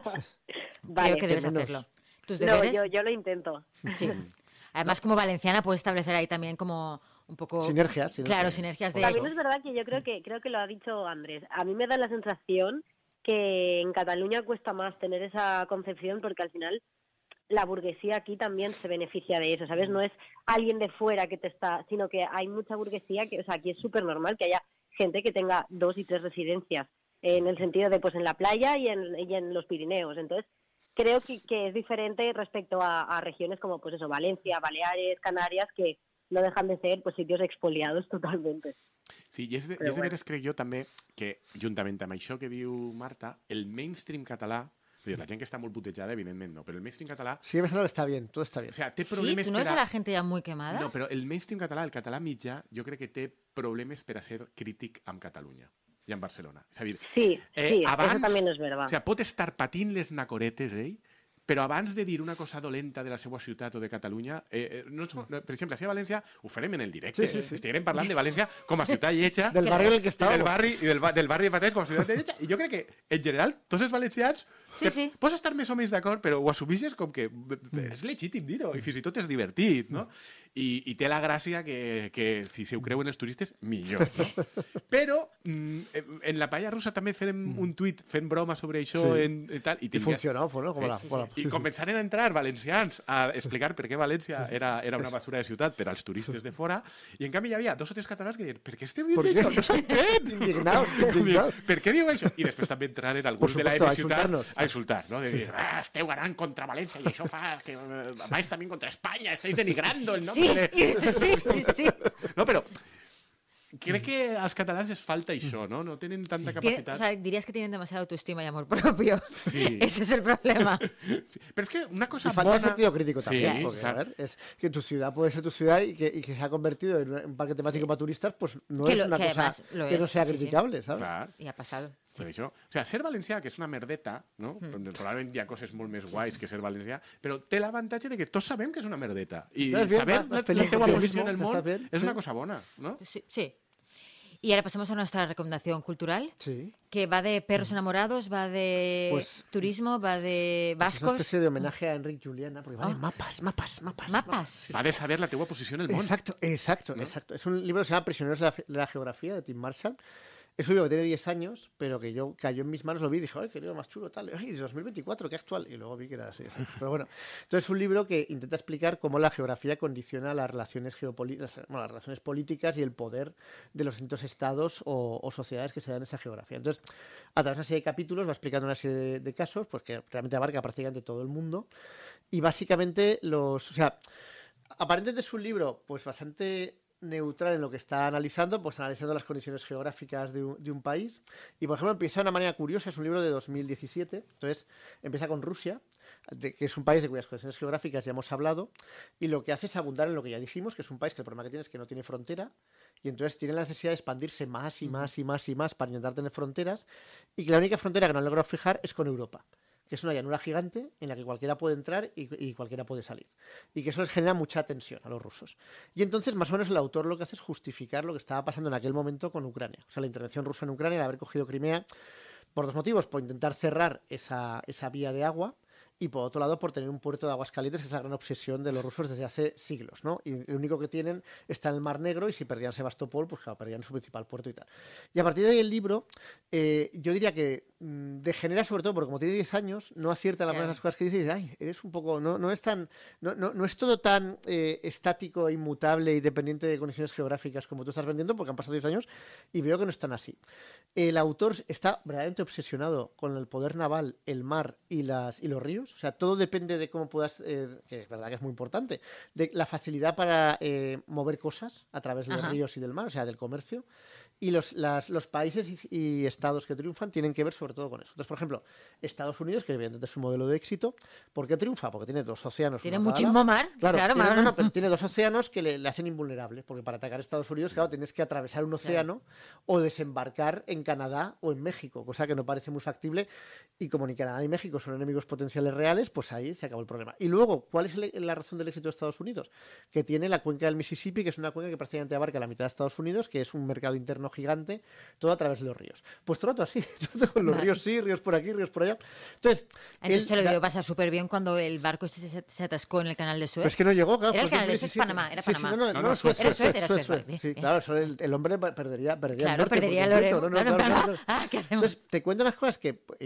Vale. Creo que debes menos. hacerlo. ¿Tus No, deberes? yo lo intento. Sí. Además, como valenciana, puedes establecer ahí también como un poco... Sinergias. Claro, sinergias de... También es verdad que yo creo que lo ha dicho Andrés. A mí me da la sensación que en Cataluña cuesta más tener esa concepción porque al final la burguesía aquí también se beneficia de eso, ¿sabes? No es alguien de fuera que te está, sino que hay mucha burguesía que, o sea, aquí es súper normal que haya gente que tenga 2 y 3 residencias en el sentido de, pues, en la playa y en los Pirineos. Entonces, creo que es diferente respecto a regiones como, pues eso, Valencia, Baleares, Canarias, que no dejan de ser pues sitios expoliados totalmente. Sí, i és de veres, crec jo, també, que juntament amb això que diu Marta, el mainstream català, la gent que està molt putejada, evidentment no, però el mainstream català... Sigue pensando que está bien, todo está bien. O sea, té Sí, problemes ¿tú no ves per a la gente ya muy quemada? No, però el mainstream català, el català mitjà, jo crec que té problemes per a ser crític amb Catalunya i amb Barcelona. És a dir, Sí, eso también es verdad. O sea, pot estar patint les nacoretes, però abans de dir una cosa dolenta de la seva ciutat o de Catalunya, per exemple, si a València ho farem en el directe, estarem parlant de València com a ciutat lletja, Del barrio en el que estamos. del barri de Patès com a ciutat lletja, i jo crec que, en general, tots els valencians pots estar més o menys d'acord, però ho assumixes com que és legítim dir-ho, i fins i tot és divertit, no? I té la gràcia que si se ho creuen els turistes, millor, no? Però en la paella russa també fem un tuit fent broma sobre això i tal, Y funcionó, ¿no? I començaren a entrar valencians a explicar per què València era una basura de ciutat per als turistes de fora, i en canvi hi havia 2 o 3 catalans que deien, per què esteu dient això? No s'entén! Indignados. Per què diu això? I després també entraren alguns de la supuesto, ciutat a insultar, no? De dir, esteu ganant contra València i això fa que vais també contra Espanya, estáis denigrando el nombre de... Sí. No, però crec que als catalans es falta això, ¿no? No tenen tanta capacitat. O sea, dirías que tienen demasiada autoestima y amor propio. Sí. Ese es el problema. Sí. Pero es que una cosa Y falta buena... sentido crítico también. Sí, Porque, claro. a ver, es que tu ciudad puede ser tu ciudad y que se ha convertido en un parque temático para turistas, pues no Que es lo- una que cosa además lo que no es, sea sí, sí. criticable, ¿sabes? Clar. Y ha pasado. Sí. Per això. O sea, ser valencià, que és una merdeta, no? Probablement hi ha coses molt més guais que ser valencià, però té l'avantatge de que tots sabem que és una merdeta. I Estàs bien, saber vas la feliç teva contigo posició mismo, en el món estàs bien, és sí. una cosa bona, no? Sí. Y ahora pasamos a nuestra recomendación cultural, Sí. que va de perros enamorados, va de Pues- turismo, va de Es una vascos. especie de homenaje a Enric Juliana, porque va de mapas. Mapas. Va de saber la teua posició en el món. Exacto. Es un libro que se llama Prisioneros de la Geografía, de Tim Marshall. Es un libro que tiene 10 años, pero que yo cayó en mis manos, lo vi y dije, ¡ay, qué libro más chulo! Tal. ¡Ay, de 2024, qué actual! Y luego vi que era así. Pero bueno, entonces es un libro que intenta explicar cómo la geografía condiciona las relaciones las relaciones políticas y el poder de los distintos estados o sociedades que se dan en esa geografía. Entonces, a través de una serie de capítulos va explicando una serie de casos, pues que realmente abarca prácticamente todo el mundo. Y básicamente o sea, aparentemente es un libro pues bastante neutral en lo que está analizando, pues analizando las condiciones geográficas de un país. Y, por ejemplo, empieza de una manera curiosa, es un libro de 2017, entonces empieza con Rusia, que es un país de cuyas condiciones geográficas ya hemos hablado, y lo que hace es abundar en lo que ya dijimos, que es un país que el problema que tiene es que no tiene frontera, y entonces tiene la necesidad de expandirse más y más y más y más para intentar tener fronteras, y que la única frontera que no han logrado fijar es con Europa, que es una llanura gigante en la que cualquiera puede entrar y cualquiera puede salir. Y que eso les genera mucha tensión a los rusos. Y entonces, más o menos, el autor lo que hace es justificar lo que estaba pasando en aquel momento con Ucrania. O sea, la intervención rusa en Ucrania, el haber cogido Crimea, por 2 motivos. Por intentar cerrar esa vía de agua, y por otro lado por tener un puerto de aguas calientes, que es la gran obsesión de los rusos desde hace siglos, ¿no? Y el único que tienen está en el Mar Negro, y si perdían Sebastopol, pues claro, perdían su principal puerto y tal. Y a partir de ahí el libro, yo diría que degenera sobre todo porque como tiene 10 años, no acierta las Claro. las cosas que dice y dice, ay, eres un poco, no es tan, no es todo tan estático, inmutable y dependiente de condiciones geográficas como tú estás vendiendo, porque han pasado 10 años y veo que no están así. El autor está verdaderamente obsesionado con el poder naval, el mar y los ríos. O sea, todo depende de cómo puedas, que es verdad que es muy importante, de la facilidad para mover cosas a través de los Ajá. ríos y del mar, o sea, del comercio. Y los países y estados que triunfan tienen que ver sobre todo con eso. Entonces, por ejemplo, Estados Unidos, que evidentemente es un modelo de éxito, ¿por qué triunfa? Porque tiene 2 océanos. Tiene uno a cada muchísimo lado. mar. Claro, tiene, mar. no, pero tiene 2 océanos que le hacen invulnerable, porque para atacar a Estados Unidos, claro, tienes que atravesar un océano o desembarcar en Canadá o en México, cosa que no parece muy factible. Y como ni Canadá ni México son enemigos potenciales reales, pues ahí se acabó el problema. Y luego, ¿cuál es la razón del éxito de Estados Unidos? Que tiene la cuenca del Mississippi, que es una cuenca que prácticamente abarca la mitad de Estados Unidos, que es un mercado interno gigante, todo a través de los ríos. Pues trato así, trato con los Vale. ríos sí, ríos por aquí, ríos por allá. Entonces, Entonces él se lo da- debió pasar súper bien cuando el barco este se atascó en el canal de Suez. Pero es que no llegó, claro. Era el fue canal de Suez, 2017. Panamá, era Sí, sí, Panamá. no, Suez, Era Suez, era Suez, vale, Sí, bien. claro, eso el hombre perdería Claro, el norte perdería por el completo, Oreo. Claro, claro. ¿qué hacemos? Entonces, te cuento unas cosas que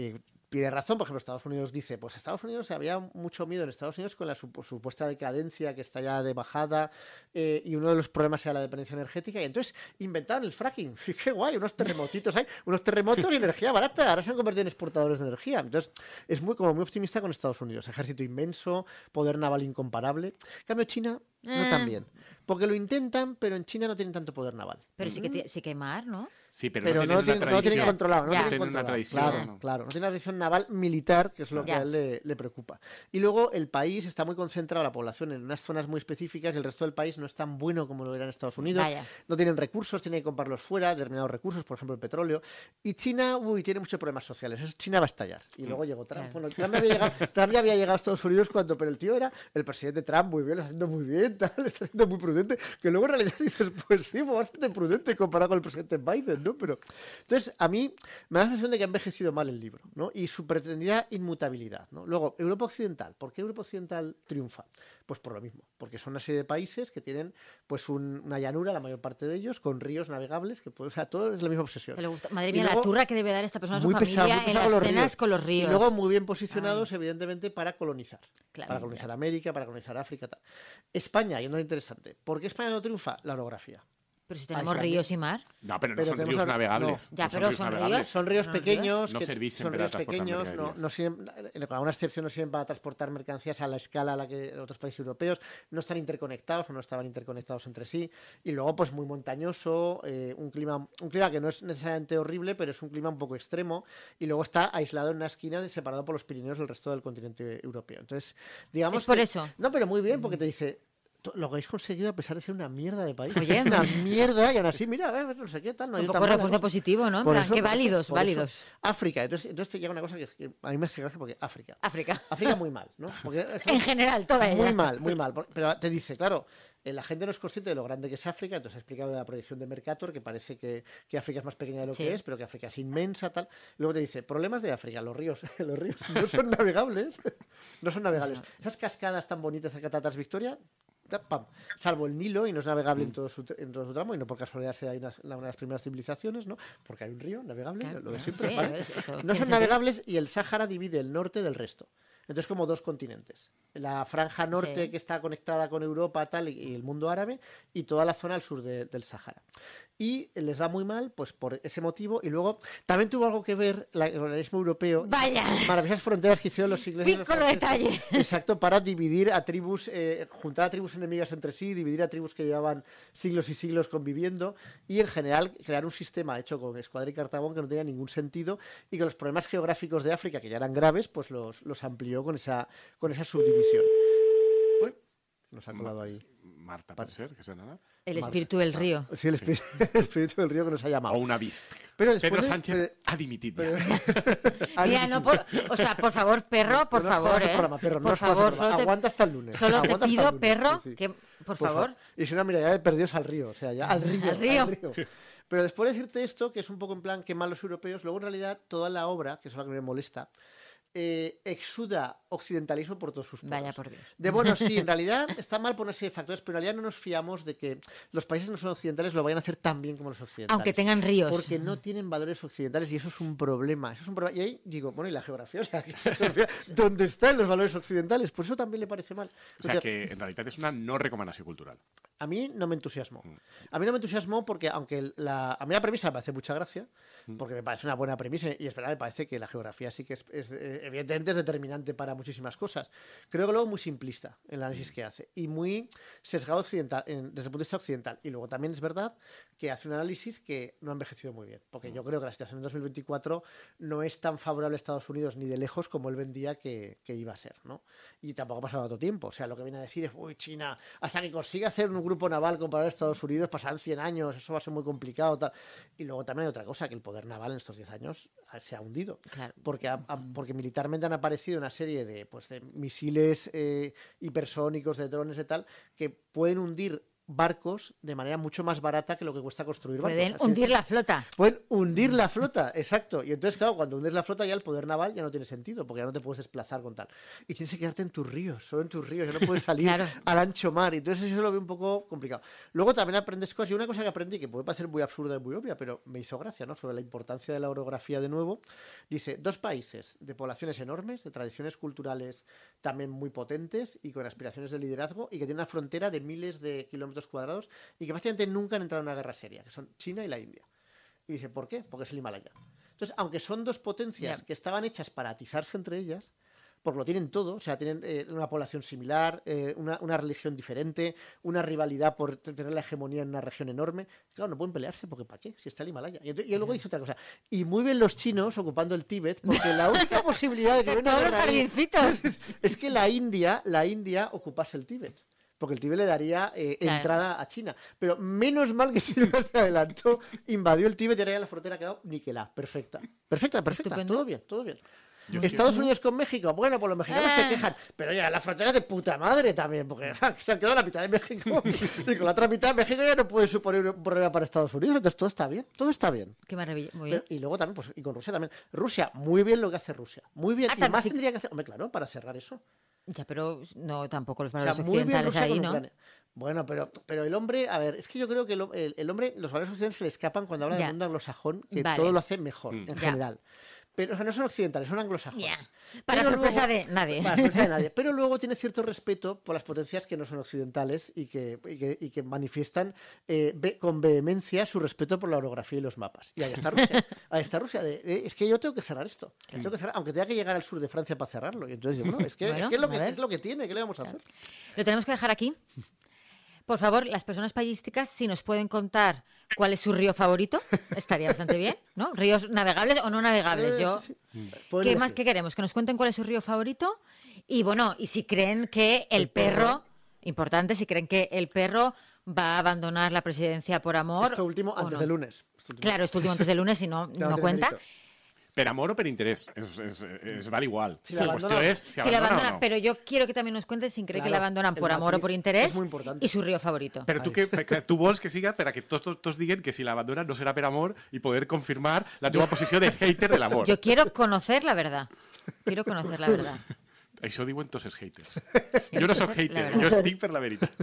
tiene razón. Por ejemplo, Estados Unidos dice, pues Estados Unidos, había mucho miedo en Estados Unidos con la supuesta decadencia que está ya de bajada, y uno de los problemas era la dependencia energética, y entonces inventaron el fracking. Y qué guay, unos terremotitos hay, unos terremotos y energía barata, ahora se han convertido en exportadores de energía. Entonces es muy optimista con Estados Unidos, ejército inmenso, poder naval incomparable. En cambio China no tan bien, porque lo intentan, pero en China no tienen tanto poder naval. Pero sí que hay mar, ¿no? Sí, pero Pero no tienen no tienen controlado. Ya. No tienen una controlado. tradición, Claro, ¿no? claro. No tiene una tradición naval militar, que es lo que Ya. a él le preocupa. Y luego el país está muy concentrado, la población, en unas zonas muy específicas, y el resto del país no es tan bueno como lo era en Estados Unidos. Vaya. No tienen recursos, tienen que comprarlos fuera, determinados recursos, por ejemplo el petróleo. Y China, tiene muchos problemas sociales. China va a estallar. Y luego llegó Trump. Claro. Bueno, Trump ya había llegado a Estados Unidos pero el tío era el presidente Trump, muy bien, lo está haciendo muy bien, tal, está siendo muy prudente. Que luego en realidad dices, pues sí, pues bastante prudente comparado con el presidente Biden, ¿no? Pero entonces, a mí me da la sensación de que ha envejecido mal el libro, ¿no? Y su pretendida inmutabilidad, ¿no? Luego, Europa Occidental. ¿Por qué Europa Occidental triunfa? Pues por lo mismo, porque son una serie de países que tienen pues una llanura, la mayor parte de ellos, con ríos navegables, que o sea, todo es la misma obsesión. Que le gusta. Madre Y mía, la luego, turra que debe dar esta persona a su muy familia pesado, muy en pesado las con los cenas ríos. con los ríos. Y luego muy bien posicionados, evidentemente, para colonizar. Claro, Para colonizar ya. América, para colonizar África, tal. España, y no es interesante. ¿Por qué España no triunfa? La orografía. Pero si tenemos Aislamiento. ríos y mar. No, pero no Pero son tenemos ríos a- navegables. no. Ya, No pero ríos son navegables. ríos. Son ríos No, pequeños, no que servicen son para ríos transportar pequeños, mercaderías. no sirven, con alguna excepción no sirven para transportar mercancías a la escala a la que otros países europeos, no están interconectados o no estaban interconectados entre sí, y luego pues muy montañoso, un clima que no es necesariamente horrible, pero es un clima un poco extremo, y luego está aislado en una esquina separado por los Pirineos del resto del continente europeo. Entonces, digamos Es por que- eso. No, pero muy bien, porque te dice, lo que habéis conseguido a pesar de ser una mierda de país. Oye, es una mierda, y aún así, mira, no sé qué tal. No Es ha un ido poco tan mal la refuerzo cosa. positivo, ¿no? En Por plan, eso, qué por eso, válidos, por eso. válidos. África, entonces te llega una cosa que es que a mí me hace gracia porque África. África. Muy mal, ¿no? Porque En general, toda ella. muy mal, muy mal. Pero te dice, claro, la gente no es consciente de lo grande que es África, entonces ha explicado de la proyección de Mercator, que parece que África es más pequeña de lo Sí. que es, pero que África es inmensa, tal. Luego te dice, problemas de África, los ríos, los ríos no son navegables, no son navegables. Esas cascadas tan bonitas de Catatas Victoria, pam, salvo el Nilo, y no es navegable en todo su tramo, y no por casualidad sea una de las primeras civilizaciones, ¿no? Porque hay un río navegable, Claro, lo de claro, siempre, sí, ¿vale? a ver, eso No tiene son sentido. navegables, y el Sáhara divide el norte del resto. Entonces, como dos continentes. La franja norte Sí. que está conectada con Europa tal y el mundo árabe, y toda la zona al sur del Sáhara. Y les va muy mal, pues por ese motivo. Y luego también tuvo algo que ver el colonialismo europeo. Vaya. Maravillosas fronteras que hicieron los ingleses. y los Piccolo franceses. detalle. Exacto, para dividir a tribus, juntar a tribus enemigas entre sí, dividir a tribus que llevaban siglos y siglos conviviendo, y en general crear un sistema hecho con escuadra y cartabón que no tenía ningún sentido, y que los problemas geográficos de África, que ya eran graves, pues los amplió con esa subdivisión. Uy, nos ha colado ahí. Marta, ¿puede ser? ¿Que sea nada? El espíritu del río. Sí, el espíritu del río que nos ha O llamado. una vist. Pero después Pedro de- Sánchez ha dimitido. Mira, no o sea, por favor, perro, por No nos favor, jodas el ¿eh? programa, perro, no Por nos jodas el favor, programa. Aguanta hasta el lunes. Solo te Aguanta hasta el pido, lunes, perro, sí, sí. que, por favor. Y es una mirada de perdidos al río, o sea, ya al río. Al río. Pero después de decirte esto, que es un poco en plan que malos europeos, luego en realidad toda la obra, que es lo que me molesta, exuda occidentalismo por todos sus poros. Vaya por Dios. De bueno, sí, en realidad está mal por una serie de factores, pero en realidad no nos fiamos de que los países no son occidentales lo vayan a hacer tan bien como los occidentales. Aunque tengan ríos. Porque no tienen valores occidentales y eso es un problema. Eso es un problema. Y ahí digo, bueno, ¿y la geografía? O sea, la geografía, ¿dónde están los valores occidentales? Pues eso también le parece mal. O sea, que en realidad es una no recomendación cultural. A mí no me entusiasmó. A mí no me entusiasmó porque, aunque a mí la premisa me hace mucha gracia, porque me parece una buena premisa, y es verdad, me parece que la geografía sí que evidentemente es determinante para muchísimas cosas. Creo que luego muy simplista en el análisis que hace y muy sesgado occidental, desde el punto de vista occidental. Y luego también es verdad que hace un análisis que no ha envejecido muy bien, porque yo creo que la situación en 2024 no es tan favorable a Estados Unidos ni de lejos como él vendía que iba a ser, ¿no? Y tampoco ha pasado tanto tiempo. O sea, lo que viene a decir es, uy, China, hasta que consiga hacer un grupo naval comparado a Estados Unidos, pasarán 100 años, eso va a ser muy complicado, tal. Y luego también hay otra cosa, que el poder naval en estos 10 años se ha hundido. Claro. Porque militarmente han aparecido una serie de misiles hipersónicos, de drones y tal, que pueden hundir barcos de manera mucho más barata que lo que cuesta construir barcos. Pueden Así hundir es. la flota. Pueden hundir la flota, exacto. Y entonces, claro, cuando hundes la flota ya el poder naval ya no tiene sentido, porque ya no te puedes desplazar con tal. Y tienes que quedarte en tus ríos, solo en tus ríos, ya no puedes salir Claro. al ancho mar. Y entonces eso lo veo un poco complicado. Luego también aprendes cosas, y una cosa que aprendí, que puede parecer muy absurda y muy obvia, pero me hizo gracia, ¿no? Sobre la importancia de la orografía de nuevo. Dice, 2 países de poblaciones enormes, de tradiciones culturales también muy potentes y con aspiraciones de liderazgo, y que tienen una frontera de miles de kilómetros cuadrados y que prácticamente nunca han entrado en una guerra seria, que son China y la India. Y dice, ¿por qué? Porque es el Himalaya. Entonces, aunque son 2 potencias Ya. que estaban hechas para atizarse entre ellas, porque lo tienen todo, o sea, tienen una población similar, una religión diferente, una rivalidad por tener la hegemonía en una región enorme. Claro, no pueden pelearse, porque ¿para qué? Si está el Himalaya. Y luego dice otra cosa. Y muy bien los chinos ocupando el Tíbet, porque la única posibilidad de que venga Todos los guerra ahí jardincitos. es que la India ocupase el Tíbet. Porque el Tíbet le daría entrada a China. Pero menos mal que China se adelantó, invadió el Tíbet y ahora ya la frontera ha quedado niquelada. Perfecta. Perfecta. Estupendo. Todo bien, todo bien. Yo Estados Unidos con México, bueno, pues los mexicanos se quejan, pero ya la frontera es de puta madre también, porque se han quedado la mitad de México y con la otra mitad México ya no puede suponer un problema para Estados Unidos, entonces todo está bien, todo está bien. Qué maravilla. Muy Pero- bien. y luego también, pues, y con Rusia también. Rusia, muy bien lo que hace Rusia, muy bien, y también más sí. tendría que hacer, hombre, claro, para cerrar eso. Ya, pero no, tampoco los O sea, valores muy bien occidentales Rusia ahí, con ¿no? Ucrania. Bueno, pero el hombre, a ver, es que yo creo que el hombre, los valores occidentales se le escapan cuando habla Ya. del mundo anglosajón, que Vale. todo lo hace mejor, Mm. en Ya. general. Pero, o sea, no son occidentales, son anglosajones. Ya. Para Pero sorpresa luego- de nadie. Para sorpresa de nadie. Pero luego tiene cierto respeto por las potencias que no son occidentales y que manifiestan con vehemencia su respeto por la orografía y los mapas. Y ahí está Rusia. Ahí está Rusia. Es que yo tengo que cerrar esto. Tengo que cerrar, aunque tenga que llegar al sur de Francia para cerrarlo. Y entonces digo, bueno, es que, Bueno, es, que es lo a que ver. es lo que tiene, ¿qué le vamos a hacer? Lo tenemos que dejar aquí. Por favor, las personas payísticas, si nos pueden contar cuál es su río favorito, estaría bastante bien, ¿no? Ríos navegables o no navegables. Yo, Sí, sí. Pueden ¿qué más elegir. que queremos? Que nos cuenten cuál es su río favorito y bueno, y si creen que el perro, importante, si creen que el perro va a abandonar la presidencia por amor. Esto último o antes no. del lunes. Esto último. Claro, esto último antes del lunes, si no, Ya no tiene cuenta. mérito. Per amor o per interés, vale igual. Si la La abandona, cuestión es si Si la abandona abandona, o no. pero yo quiero que también nos cuenten si creen que la Claro, abandonan el por amor o matiz por interés es muy importante. y su río favorito. Però tu vols que siga per a que tots diguen que si l'abandona no serà per amor i poder confirmar la teva posició de hater de l'amor. Yo quiero conocer la verdad. Quiero conocer la verdad. Això diuen tots els haters. Jo no soc La hater, verdad. jo estic per la veritat.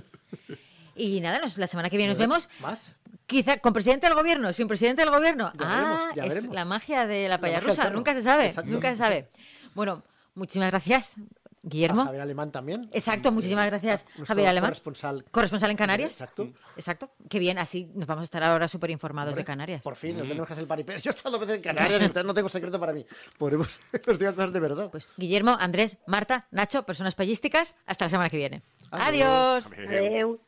Y nada, la semana que viene nos vemos. ¿Más? Quizá con presidente del gobierno, sin presidente del gobierno. Ya veremos, ya es veremos. la magia de la magia paya del rusa. perro. Nunca se sabe, Exacto. nunca se sabe. Bueno, muchísimas gracias, Guillermo. A Javier Alemán también. Exacto, muchísimas gracias, Nuestro Javier Alemán. Corresponsal En Canarias. Exacto. Exacto. Qué bien, así nos vamos a estar ahora súper informados de Canarias. Por fin, no tenemos que hacer el paripé. Yo he estado 2 veces en Canarias, entonces no tengo secreto para mí. Podremos nos digan cosas de verdad. Pues Guillermo, Andrés, Marta, Nacho, personas payísticas, hasta la semana que viene. Adiós. Adiós. Adéu. Adeu.